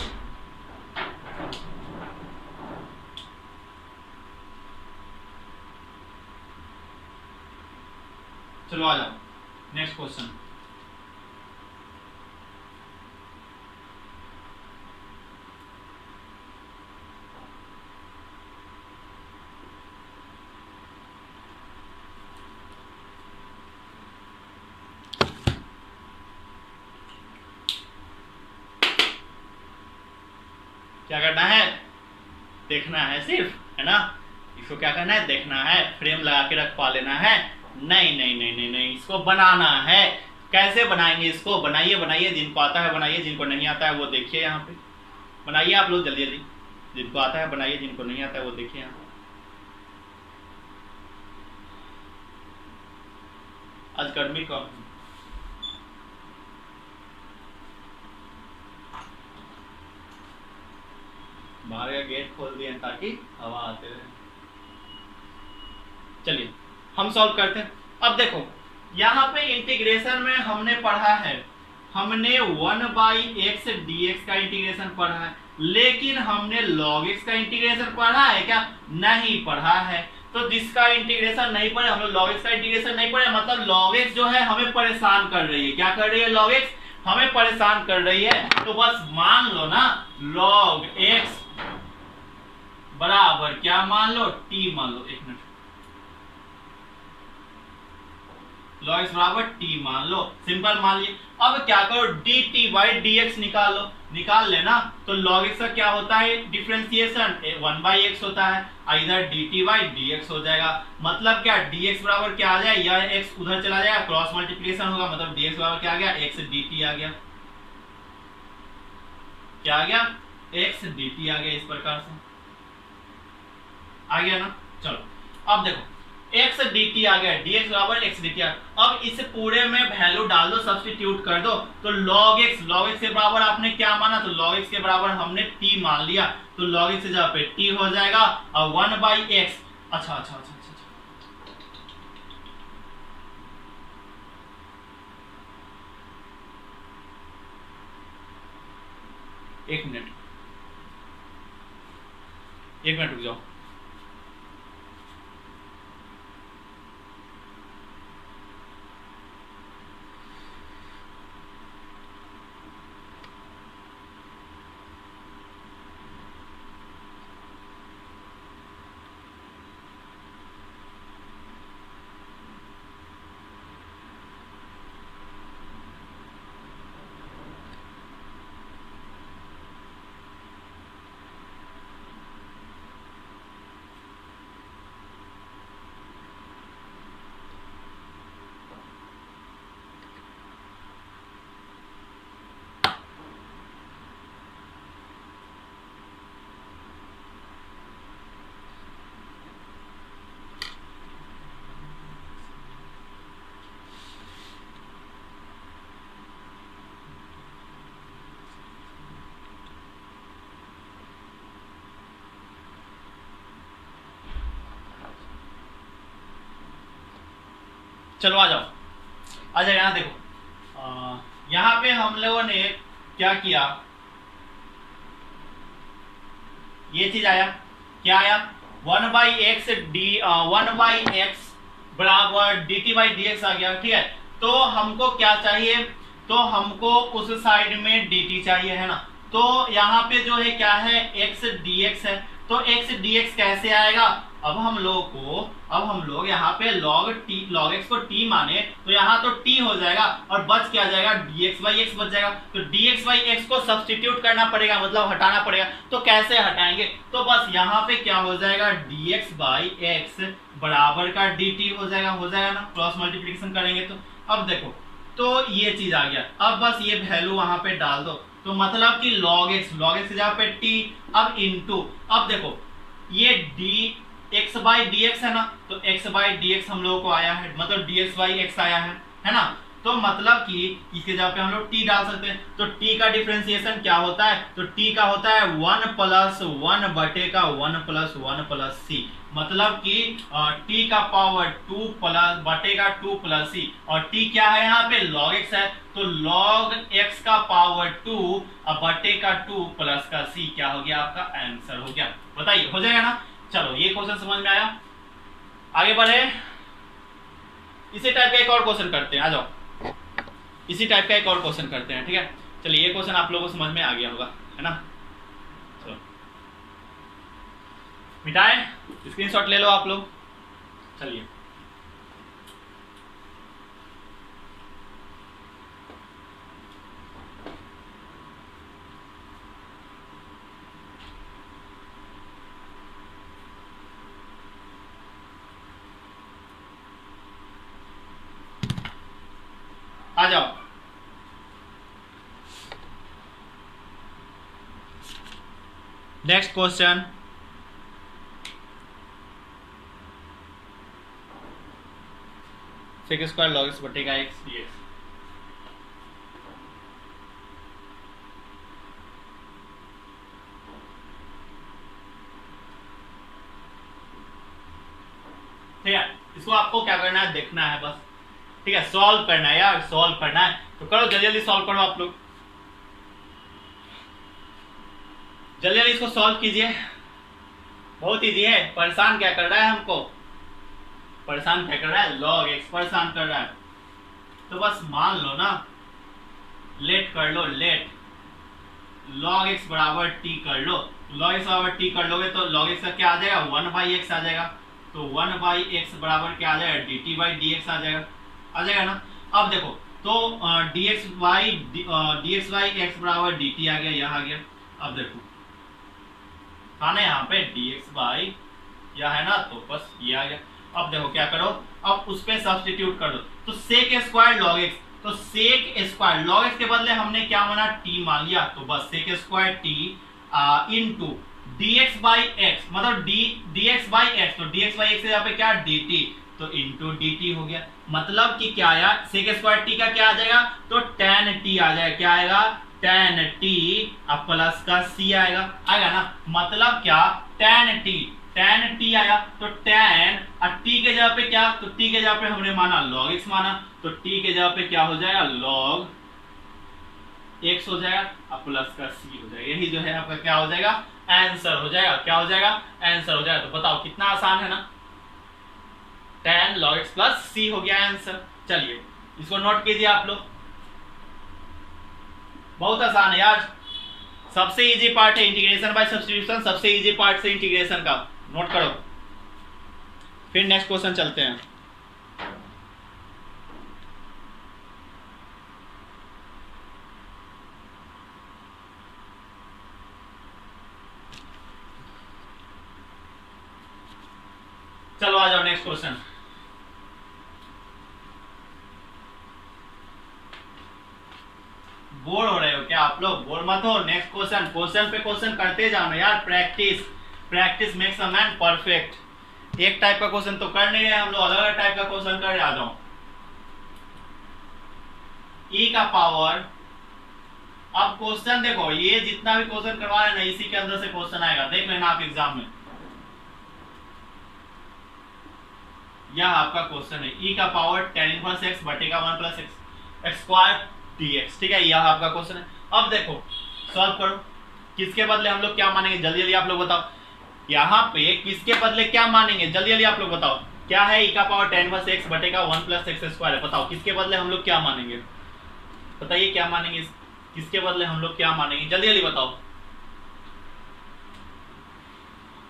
चलो आ जाओ, नेक्स्ट क्वेश्चन। क्या करना है, देखना है सिर्फ, है ना। इसको क्या करना है, देखना है, फ्रेम लगा के रखवा लेना है। नहीं नहीं नहीं नहीं नहीं, इसको बनाना है। कैसे बनाएंगे इसको, बनाइए बनाइए, जिनको आता है बनाइए, जिनको नहीं आता है वो देखिए यहाँ पे, बनाइए आप लोग जल्दी जल्दी। जिनको आता है बनाइए, जिनको नहीं आता है वो देखिए यहाँ। आज गर्मी कम, बाहर का गेट खोल दिए ताकि हवा आते रहे। चलिए हम सॉल्व करते हैं। अब देखो यहाँ पे इंटीग्रेशन में हमने पढ़ा है, हमने 1/x dx का इंटीग्रेशन पढ़ा है, लेकिन हमने log x का इंटीग्रेशन पढ़ा है क्या, नहीं पढ़ा है। तो जिसका इंटीग्रेशन नहीं पढ़े, हम लोग log x का इंटीग्रेशन नहीं पढ़े, मतलब log x जो है हमें परेशान कर रही है। क्या कर रही है, log x हमें परेशान कर रही है। तो बस मान लो ना log x बराबर क्या मान लो, t मान लो, एक मिनट, log x बराबर t मान लो, सिंपल मान लिए। अब क्या करो, dt बाई dx निकाल लो, निकाल लेना। तो log x का क्या होता है, डिफरेंशिएशन 1/x होता है, इधर dt बाई dx हो जाएगा। मतलब क्या, dx बराबर क्या आ जाए, यह x उधर चला जाएगा, क्रॉस मल्टीप्लिकेशन होगा, मतलब dx बराबर क्या आ गया, x dt आ गया। क्या आ गया, x dt आ गया। इस प्रकार से आ गया ना। चलो अब देखो x dt आ गया, dx बराबर x dt आ गया। अब इस पूरे में वैल्यू डाल दो, सब्स्टिट्यूट कर दो। तो log x के बराबर आपने क्या माना, तो log x के बराबर हमने t मान लिया, तो log x से जगह पे t हो जाएगा और 1/x। अच्छा अच्छा अच्छा अच्छा, एक मिनट रुक जाओ। चलो आ जाओ, आ जाओ यहाँ देखो। यहाँ पे हम लोगों ने क्या किया, ये चीज आया, क्या आया, 1/x बराबर dt बाई dx आ गया, ठीक है। तो हमको क्या चाहिए, तो हमको उस साइड में dt चाहिए, है ना। तो यहाँ पे जो है क्या है, x dx है, तो x dx कैसे आएगा? अब हम लोग यहाँ पे log x को t माने तो यहाँ तो t हो जाएगा और बच क्या जाएगा? dx by x बच जाएगा। तो dx by x को सब्स्टिट्यूट करना पड़ेगा, मतलब हटाना पड़ेगा। तो कैसे हटाएंगे? तो बस यहाँ पे क्या हो जाएगा? dx by x बराबर का dt हो जाएगा ना, क्रॉस मल्टीप्लिकेशन करेंगे तो। अब देखो, तो ये चीज आ गया। अब बस ये वैल्यू वहां पे डाल दो, तो मतलब कि log x की जगह पे t, अब इनटू, अब देखो ये dx by dx है ना, तो x by dx हम लोगों को आया है, मतलब dx by x आया है ना। तो मतलब कि इसके जगह पे हम लोग t डाल सकते हैं। तो t का डिफरेंशिएशन क्या होता है? तो t का होता है 1 + 1 बटे का 1 + 1 + c, मतलब कि t का पावर 2 प्लस बटे का 2 + c, और t क्या है यहाँ पे? log x है, तो log x का पावर 2 बटे का 2 प्लस का c क्या हो गया? आपका आंसर हो गया। बताइए, हो जाएगा ना? चलो, ये क्वेश्चन समझ में आया। आगे बढ़े, इसी टाइप का एक और क्वेश्चन करते हैं। आ जाओ, इसी टाइप का एक और क्वेश्चन करते हैं, ठीक है। चलिए, ये क्वेश्चन आप लोगों को समझ में आ गया होगा, है ना। चलो मिटाएं, स्क्रीनशॉट ले लो आप लोग। चलिए, आ जाओ। Next question, sec square log x बटेगा x dx। ठीक है, इसको आपको क्या करना है? देखना है बस, ठीक है। सॉल्व करना है यार, सॉल्व करना है, तो करो, जल्दी जल्दी सॉल्व करो आप लोग, जल्दी जल्दी इसको सॉल्व कीजिए। बहुत इजी है। परेशान क्या कर रहा है हमको? परेशान क्या कर रहा है? log x परेशान कर रहा है। तो बस मान लो ना, लेट कर लो, लेट log x बराबर t कर लो। log x बराबर t कर लोगे तो log x का क्या आ जाएगा? 1/x आ जाएगा। तो 1/x बराबर क्या आ जाएगा? dt by dx आ जाएगा ना। अब देखो, तो dx by x बराबर dt आ गया, यह आ गया। अब देखो, था ना यहाँ पे dx by यह है ना, तो बस ये आ गया। अब देखो क्या करो, अब उस पे सब्स्टिट्यूट कर दो। तो sec स्क्वायर log x, तो sec स्क्वायर log x के बदले हमने क्या माना? t मान लिया, तो बस sec square t into dx by x, मतलब dx by x, तो dx by x से यहाँ पे क्या? dt, तो इनटू dt हो गया। मतलब कि क्या आया? sec स्क्वायर t का क्या आ जाएगा? तो tan t आ जाएगा। क्या आएगा? tan t अब प्लस का c आएगा ना। मतलब क्या? tan t आया, तो tan और t के जगह पे क्या? तो t के जगह पे हमने माना log x माना, तो t के जगह पे क्या हो जाएगा? log x हो जाएगा और प्लस का c हो जाएगा। यही जो है आपका क्या हो जाएगा? आंसर हो जाएगा। क्या हो जाएगा? आंसर हो जाएगा। तो बताओ कितना आसान है ना, tan log x plus c हो गया आंसर। चलिए, इसको नोट कीजिए आप लोग, बहुत आसान है यार। सबसे इजी पार्ट है इंटीग्रेशन बाय सब्स्टिट्यूशन, सबसे इजी पार्ट से इंटीग्रेशन का नोट करो। फिर नेक्स्ट क्वेश्चन चलते हैं। चलो आ जाओ नेक्स्ट क्वेश्चन। बोर हो रहे हो क्या आप लोग? बोर मत हो। नेक्स्ट क्वेश्चन, क्वेश्चन पे क्वेश्चन करते जाना यार। Practice makes a man perfect. एक टाइप का क्वेश्चन तो कर नहीं रहे हम लोग, अलग अलग टाइप का क्वेश्चन कर रहे। आ जाओ। e का पावर, अब क्वेश्चन देखो, ये जितना भी क्वेश्चन करवा रहे हैं ना, इसी के अंदर से क्वेश्चन आएगा, देख लेना आप एग्जाम में। यह आपका क्वेश्चन है, e का पावर tan इनवर्स x बटेगा 1 + x स्क्वायर dx। ठीक है, यह आपका क्वेश्चन है। अब देखो सॉल्व करो। किसके बदले हम लोग क्या मानेंगे? जल्दी जल्दी आप लोग बताओ। यहाँ पे किसके बदले क्या मानेंगे? जल्दी जल्दी आप लोग बताओ। क्या है? e का पावर tan इनवर्स x बटेगा 1 + x स्क्वायर है। बताओ किसके बदले हम लोग क्या मानेंगे? बताइए क्या मानेंगे? किसके बदले हम लोग क्या मानेंगे? जल्दी जल्दी बताओ।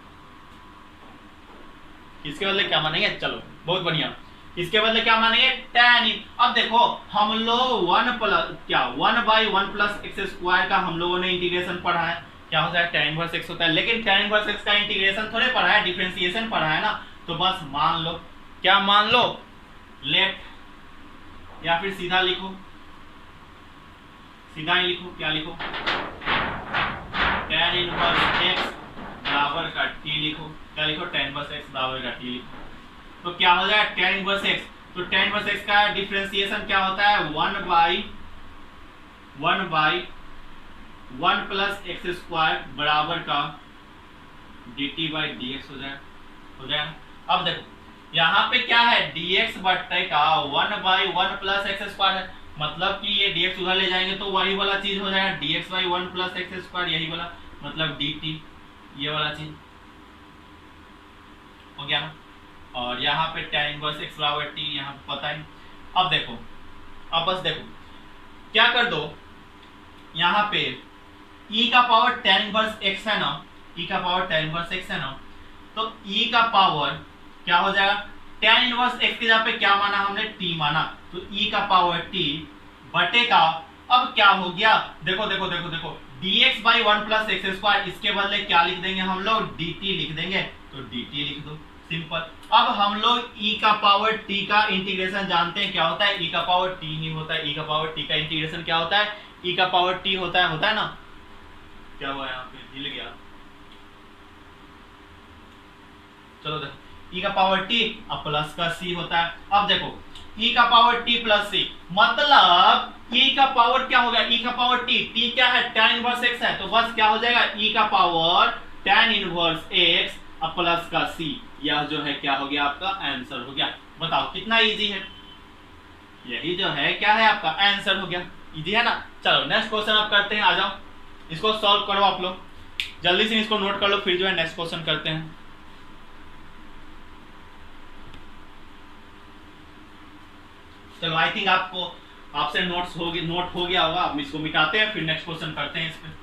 इसके बदले क्या मानेंगे, चलो बहुत बढ़िया, इसके बदले क्या मानेंगे tan। अब देखो हम लोग 1 प्लस एक्स स्क्वायर का हम लोगों ने इंटीग्रेशन पढ़ा है, क्या होता है tan इनवर्स x होता है, लेकिन tan इनवर्स x का इंटीग्रेशन थोड़े पढ़ा है, डिफरेंशिएशन पढ़ा है ना। तो बस मान लो, क्या मान लो, लेफ्ट या फिर सीधा लिखो, सीधा ही लिखो, क्या लिखो, tan इनवर्स x बराबर का t लिखो, क्या लिखो, tan इनवर्स x बराबर का t लिखो। तो क्या हो जाएगा tan इनवर्स x, तो tan इनवर्स x का डिफरेंशिएशन क्या होता है 1 प्लस एक्स स्क्वायर बराबर का dt बाई dx हो जाएगा। अब देखो यहाँ पे क्या है dx बट्टे का 1 प्लस एक्स स्क्वायर है, मतलब कि ये dx उधर ले जाएंगे तो वही वाला चीज हो जाएगा dx by 1 plus x square, यही वाला मतलब dt, ये वाला चीज हो गया ना। और यहाँ पे tan इनवर्स x बराबर t यहाँ पे पता है। अब देखो, अब बस देखो क्या कर दो, यहाँ पे e का पावर tan इनवर्स x है ना, e का पावर tan इनवर्स x है ना, तो e का पावर क्या हो जाएगा, tan इनवर्स x के जगह पे क्या माना हमने, t माना, तो e का पावर t बटे का, अब क्या हो गया, देखो देखो देखो देखो dx by 1 plus x square, इसके बदले क्या लिख देंगे हम लोग, dt लिख देंगे, तो dt लिख दो, सिंपल। अब हम लोग e का पावर t का इंटीग्रेशन जानते हैं क्या होता है, e का पावर t नहीं होता है, e का पावर t का इंटीग्रेशन क्या होता है, e का पावर t होता है ना। क्या हुआ यहाँ पे, हिल गया, चलो देखो e का पावर t अब प्लस का c होता है। अब देखो e का पावर t प्लस c, मतलब e का पावर क्या हो गया, e का पावर t क्या है, tan इनवर्स x है, तो बस क्या हो जाएगा e का पावर tan इनवर्स x अब प्लस का c, यह जो है क्या हो गया आपका आंसर हो गया। बताओ कितना इजी है, यही जो है क्या है आपका आंसर हो गया, इजी है ना। चलो नेक्स्ट क्वेश्चन आप करते हैं, आ जाओ इसको सॉल्व करो आप लोग, जल्दी से इसको नोट कर लो, फिर जो है नेक्स्ट क्वेश्चन करते हैं। चलो आई थिंक आपको आपसे नोट हो गया होगा, अब इसको मिटाते हैं फिर नेक्स्ट क्वेश्चन करते हैं इस पे।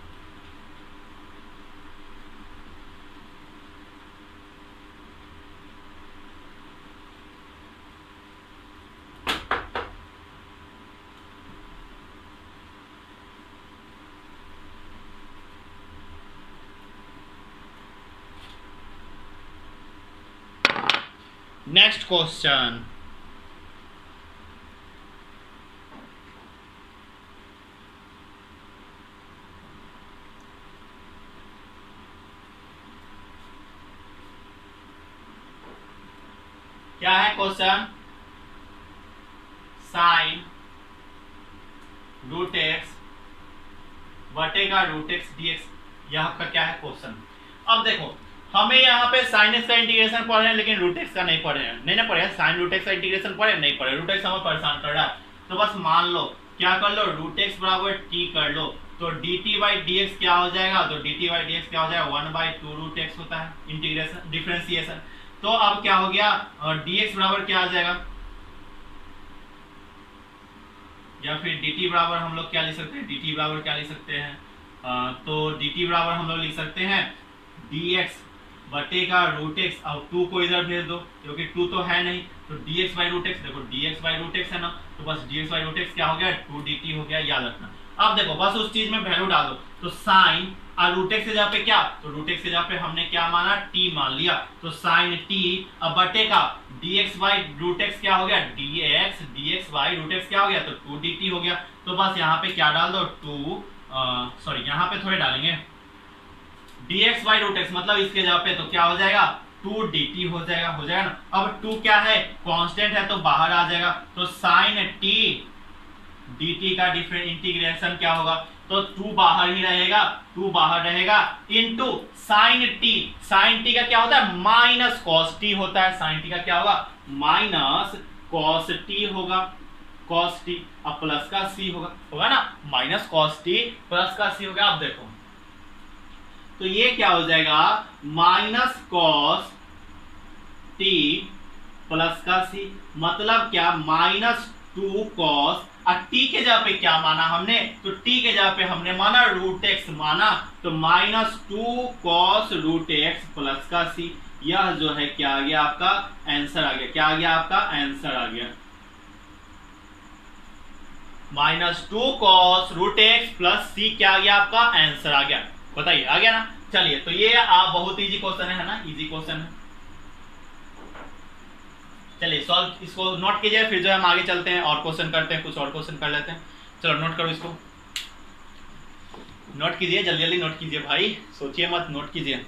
नेक्स्ट क्वेश्चन, क्या है क्वेश्चन, साइन रूट एक्स बटेगा रूट एक्स डीएक्स, यह आपका क्या है क्वेश्चन। अब देखो हमें यहाँ पे साइन एक्स का इंटीग्रेशन पढ़े हैं लेकिन रूट एक्स का नहीं पढ़े हैं, नहीं ना पढ़े, साइन रूट एक्स का इंटीग्रेशन पढ़े नहीं पढ़े, रूट एक्स हमें परेशान कर रहा है। तो बस मान लो क्या कर लो, रूट एक्स बराबर टी कर लो, तो dt बाई dx क्या हो जाएगा, तो dt बाई dx क्या हो जाएगा 1/2 रूट एक्स होता है इंटीग्रेशन डिफरेंशिएशन। तो अब क्या हो गया, dx बराबर क्या आ जाएगा, या फिर dt बराबर हम लोग क्या लिख सकते हैं, dt बराबर क्या लिख सकते हैं, तो dt बराबर हम लोग लिख सकते हैं dx बटेगा रूट एक्स, अब 2 को इधर भेज दो क्योंकि 2 तो है नहीं, तो dx बाई रूट एक्स, देखो dx बाई रूट एक्स है ना, तो बस dx बाई रूट एक्स क्या हो गया 2 dt हो गया, याद रखना। अब देखो बस उस चीज में वैल्यू डाल दो, तो साइन और रूट एक्स से जगह पे क्या, तो रूट एक्स से जगह पे हमने क्या माना t मान लिया, तो साइन t अब बटेगा dx बाई रूट एक्स क्या हो गया dx बाई रूट एक्स क्या हो गया, तो 2 dt हो गया। तो बस यहाँ पे क्या डाल दो 2, सॉरी यहाँ पे थोड़े डालेंगे dx बाई रूट एक्स, मतलब इसके जगह पे तो क्या हो जाएगा 2 dt हो जाएगा ना। अब 2 क्या है कांस्टेंट है तो बाहर आ जाएगा, तो साइन t dt का डिफरेंट इंटीग्रेशन क्या होगा, तो 2 बाहर ही रहेगा, 2 बाहर रहेगा इनटू साइन t का क्या होता है माइनस कॉस t होता है, साइन t का क्या होगा माइनस कॉस t होगा, कॉस t अब प्लस का c होगा ना, माइनस कॉस t प्लस का c होगा। अब देखो तो ये क्या हो जाएगा माइनस कॉस t प्लस का c, मतलब क्या माइनस 2 कॉस, और t के जगह पे क्या माना हमने, तो t के जगह पे हमने माना रूट एक्स माना, तो minus 2 cos root x plus का c, यह जो है क्या आ गया आपका आंसर आ गया, क्या आ गया आपका आंसर आ गया -2 cos √x प्लस c, क्या आ गया आपका आंसर आ गया, बताइए आ गया ना। चलिए तो ये आप बहुत इजी क्वेश्चन है ना, इजी क्वेश्चन है। चलिए सॉल्व इसको नोट कीजिए, फिर जो है हम आगे चलते हैं और क्वेश्चन करते हैं, कुछ और क्वेश्चन कर लेते हैं। चलो नोट करो, इसको नोट कीजिए, जल्दी जल्दी नोट कीजिए भाई, सोचिए मत, नोट कीजिए।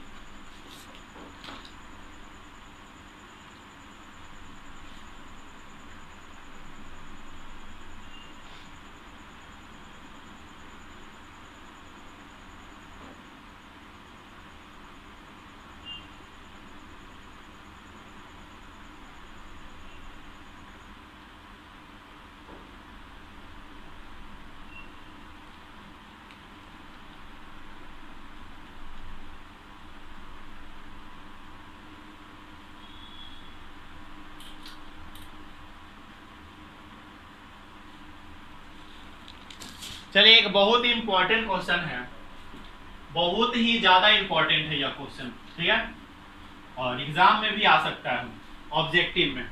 चलिए एक बहुत ही इंपॉर्टेंट क्वेश्चन है, बहुत ही ज्यादा इंपॉर्टेंट है यह क्वेश्चन, ठीक है, और एग्जाम में भी आ सकता है, ऑब्जेक्टिव में।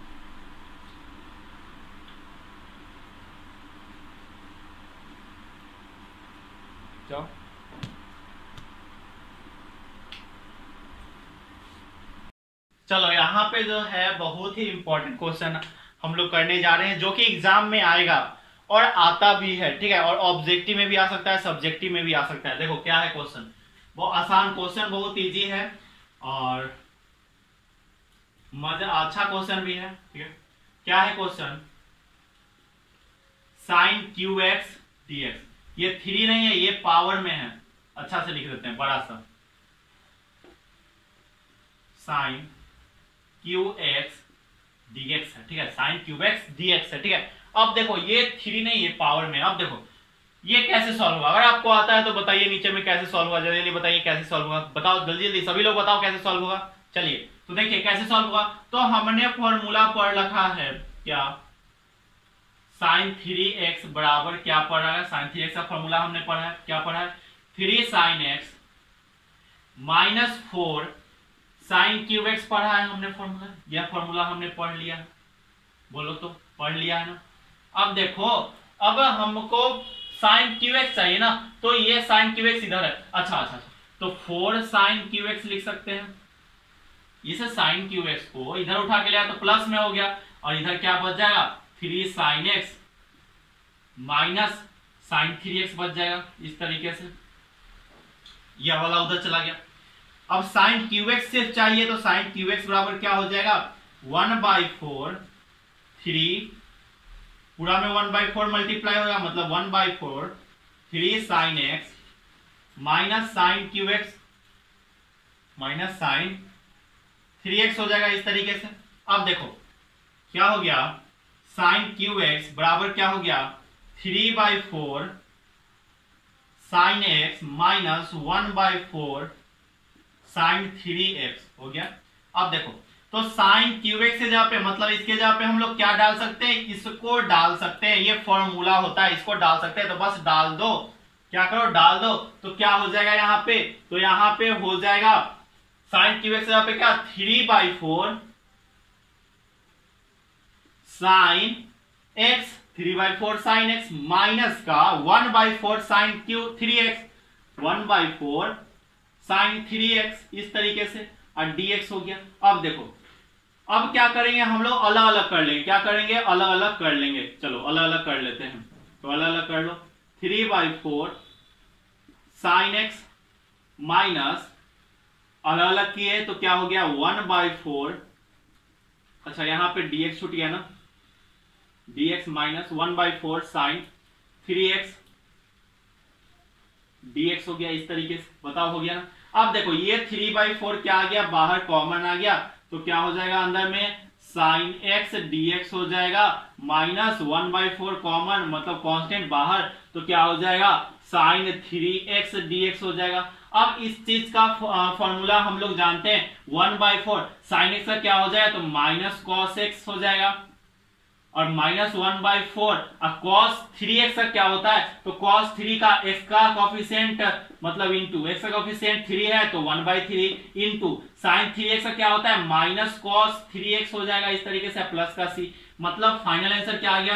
चलो यहाँ पे जो है बहुत ही इंपॉर्टेंट क्वेश्चन हम लोग करने जा रहे हैं, जो कि एग्जाम में आएगा और आता भी है, ठीक है, और ऑब्जेक्टिव में भी आ सकता है, सब्जेक्टिव में भी आ सकता है। देखो क्या है क्वेश्चन, बहुत आसान क्वेश्चन, बहुत इजी है और मजा अच्छा क्वेश्चन भी है, ठीक है। क्या है क्वेश्चन, sin QX dx, ये 3 नहीं है, ये पावर में है, अच्छा से लिख देते हैं बड़ा सा, sin QX dx है, ठीक है, sin QX dx है, ठीक है। अब देखो ये 3 नहीं, ये पावर में। अब देखो ये कैसे सॉल्व होगा, अगर आपको आता है तो बताइए नीचे में कैसे सॉल्व होगा, जल्दी जल्दी बताइए कैसे सॉल्व होगा, बताओ जल्दी जल्दी, सभी लोग बताओ कैसे सॉल्व होगा। चलिए तो देखिए कैसे सॉल्व होगा, तो हमने फॉर्मूला पढ़ रखा है क्या, sin 3x बराबर क्या पढ़ रहा है, sin 3x का फॉर्मूला हमने पढ़ा है, क्या पढ़ा है, 3 sin x minus 4 sin QX पढ़ा है हमने फॉर्मूला, यह फॉर्मूला हमने पढ़ लिया, बोलो तो पढ़ लिया है ना। अब देखो अब हमको sin QX चाहिए ना, तो ये sin QX इधर है, अच्छा, तो 4 sin QX लिख सकते हैं, इसे sin QX को इधर उठा के लिया तो प्लस में हो गया, और इधर क्या बच जाएगा 3 sin x minus sin 3x बच जाएगा, इस तरीके से यह वाला उधर चला गया। अब sin QX सिर्फ चाहिए, तो sin QX बराबर क्या हो जाएगा 1/4, 3 पूरा में 1/4 मल्टीप्लाई होगा, मतलब 1/4 3 sin x minus sin QX minus sin 3x हो जाएगा, इस तरीके से। अब देखो क्या हो गया, sin QX बराबर क्या हो गया 3/4 sin x minus 1/4 sin 3x हो गया। अब देखो तो sin QX के जगह पे, मतलब इसके जगह पे हम लोग क्या डाल सकते हैं, इसको डाल सकते हैं, ये फॉर्मूला होता है, इसको डाल सकते हैं, तो बस डाल दो, क्या करो डाल दो, तो क्या हो जाएगा यहाँ पे, तो यहाँ पे हो जाएगा sin QX के जगह पे क्या 3/4 sin x, 3/4 sin x minus का 1/4 sin 3x, 1/4 sin 3x, इस तरीके से, और dx हो गया। अब देखो अब क्या करेंगे हम लोग, अलग अलग कर लेंगे, क्या करेंगे अलग अलग कर लेंगे, चलो अलग अलग कर लेते हैं, तो अलग अलग कर लो, 3/4 sin x माइनस अलग अलग किए तो क्या हो गया 1/4, अच्छा यहां पे dx छूट गया ना, dx minus 1/4 sin 3x dx हो गया, इस तरीके से, बताओ हो गया ना। अब देखो ये 3/4 क्या आ गया, बाहर कॉमन आ गया, तो क्या हो जाएगा अंदर में sin x dx हो जाएगा, माइनस 1/4 कॉमन, मतलब कांस्टेंट बाहर, तो क्या हो जाएगा sin 3x dx हो जाएगा। अब इस चीज का फॉर्मूला हम लोग जानते हैं, 1/4 sin x का क्या हो जाएगा, तो माइनस cos x हो जाएगा, और -1/4। अब cos 3x का क्या होता है, तो cos 3 का x का कॉफिशिएंट मतलब इंटू x का कॉफिशिएंट 3 है तो 1/3 इंटू sin 3x का क्या होता है माइनस cos 3x हो जाएगा इस तरीके से प्लस का c, मतलब फाइनल आंसर क्या आ गया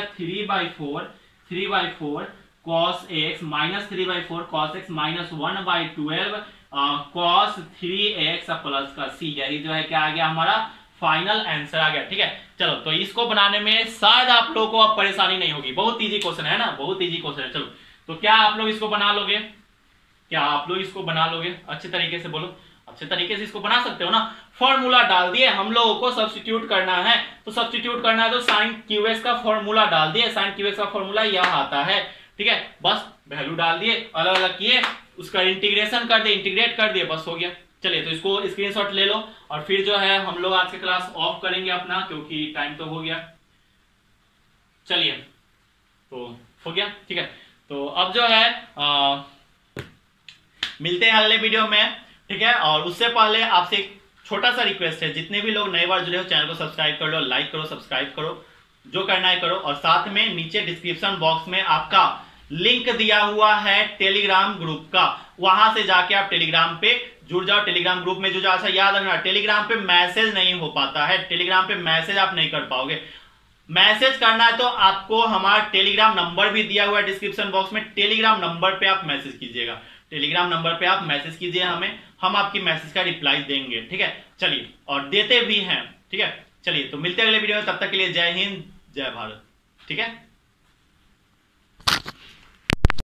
3/4 cos x minus 3/4 cos x minus 1/12 cos 3x plus का c, यही जो है क्या आ गया हमारा फाइनल आंसर आ गया। ठीक है, चलो तो इसको बनाने में शायद आप लोगों को अब परेशानी नहीं होगी, बहुत इजी क्वेश्चन है ना, बहुत इजी क्वेश्चन है। चलो तो क्या आप लोग इसको बना लोगे, क्या आप लोग इसको बना लोगे, अच्छे तरीके से बोलो, अच्छे तरीके से इसको बना सकते हो ना। फॉर्मूला डाल दिए, हम लोगों को सब्स्टिट्यूट करना है, तो सब्स्टिट्यूट करना है तो sin qx का फॉर्मूला डाल दिए, sin qx का फॉर्मूला यह आता है। ठीक है, बस वैल्यू डाल दिए, अलग अलग किए, उसका इंटीग्रेशन कर दिए, इंटीग्रेट कर दिए, बस हो गया। चलिए तो इसको स्क्रीनशॉट ले लो और फिर जो है हम लोग आज की क्लास ऑफ करेंगे अपना, क्योंकि टाइम तो हो गया। चलिए तो हो गया, ठीक है, तो अब जो है मिलते हैं अगले वीडियो में। ठीक है, और उससे पहले आपसे एक छोटा सा रिक्वेस्ट है, जितने भी लोग नए बार जुड़े हो चैनल को सब्सक्राइब कर लो, लाइक करो, सब्सक्राइब करो, जो करना है करो, और साथ में नीचे डिस्क्रिप्शन बॉक्स में आपका लिंक दिया हुआ है टेलीग्राम ग्रुप का, वहां से जाके आप टेलीग्राम पे जुड़ जाओ, टेलीग्राम ग्रुप में जुड़ जाओ। अच्छा याद रखना, टेलीग्राम पे मैसेज नहीं हो पाता है, टेलीग्राम पे मैसेज आप नहीं कर पाओगे। मैसेज करना है तो आपको हमारा टेलीग्राम नंबर भी दिया हुआ है डिस्क्रिप्शन बॉक्स में, टेलीग्राम नंबर पे आप मैसेज कीजिएगा, टेलीग्राम नंबर पे आप मैसेज कीजिए हमें, हम आपकी मैसेज का रिप्लाई देंगे। ठीक है, चलिए, और देते भी हैं। ठीक है, चलिए तो मिलते हैं अगले वीडियो में, तब तक के लिए जय हिंद जय भारत। ठीक है।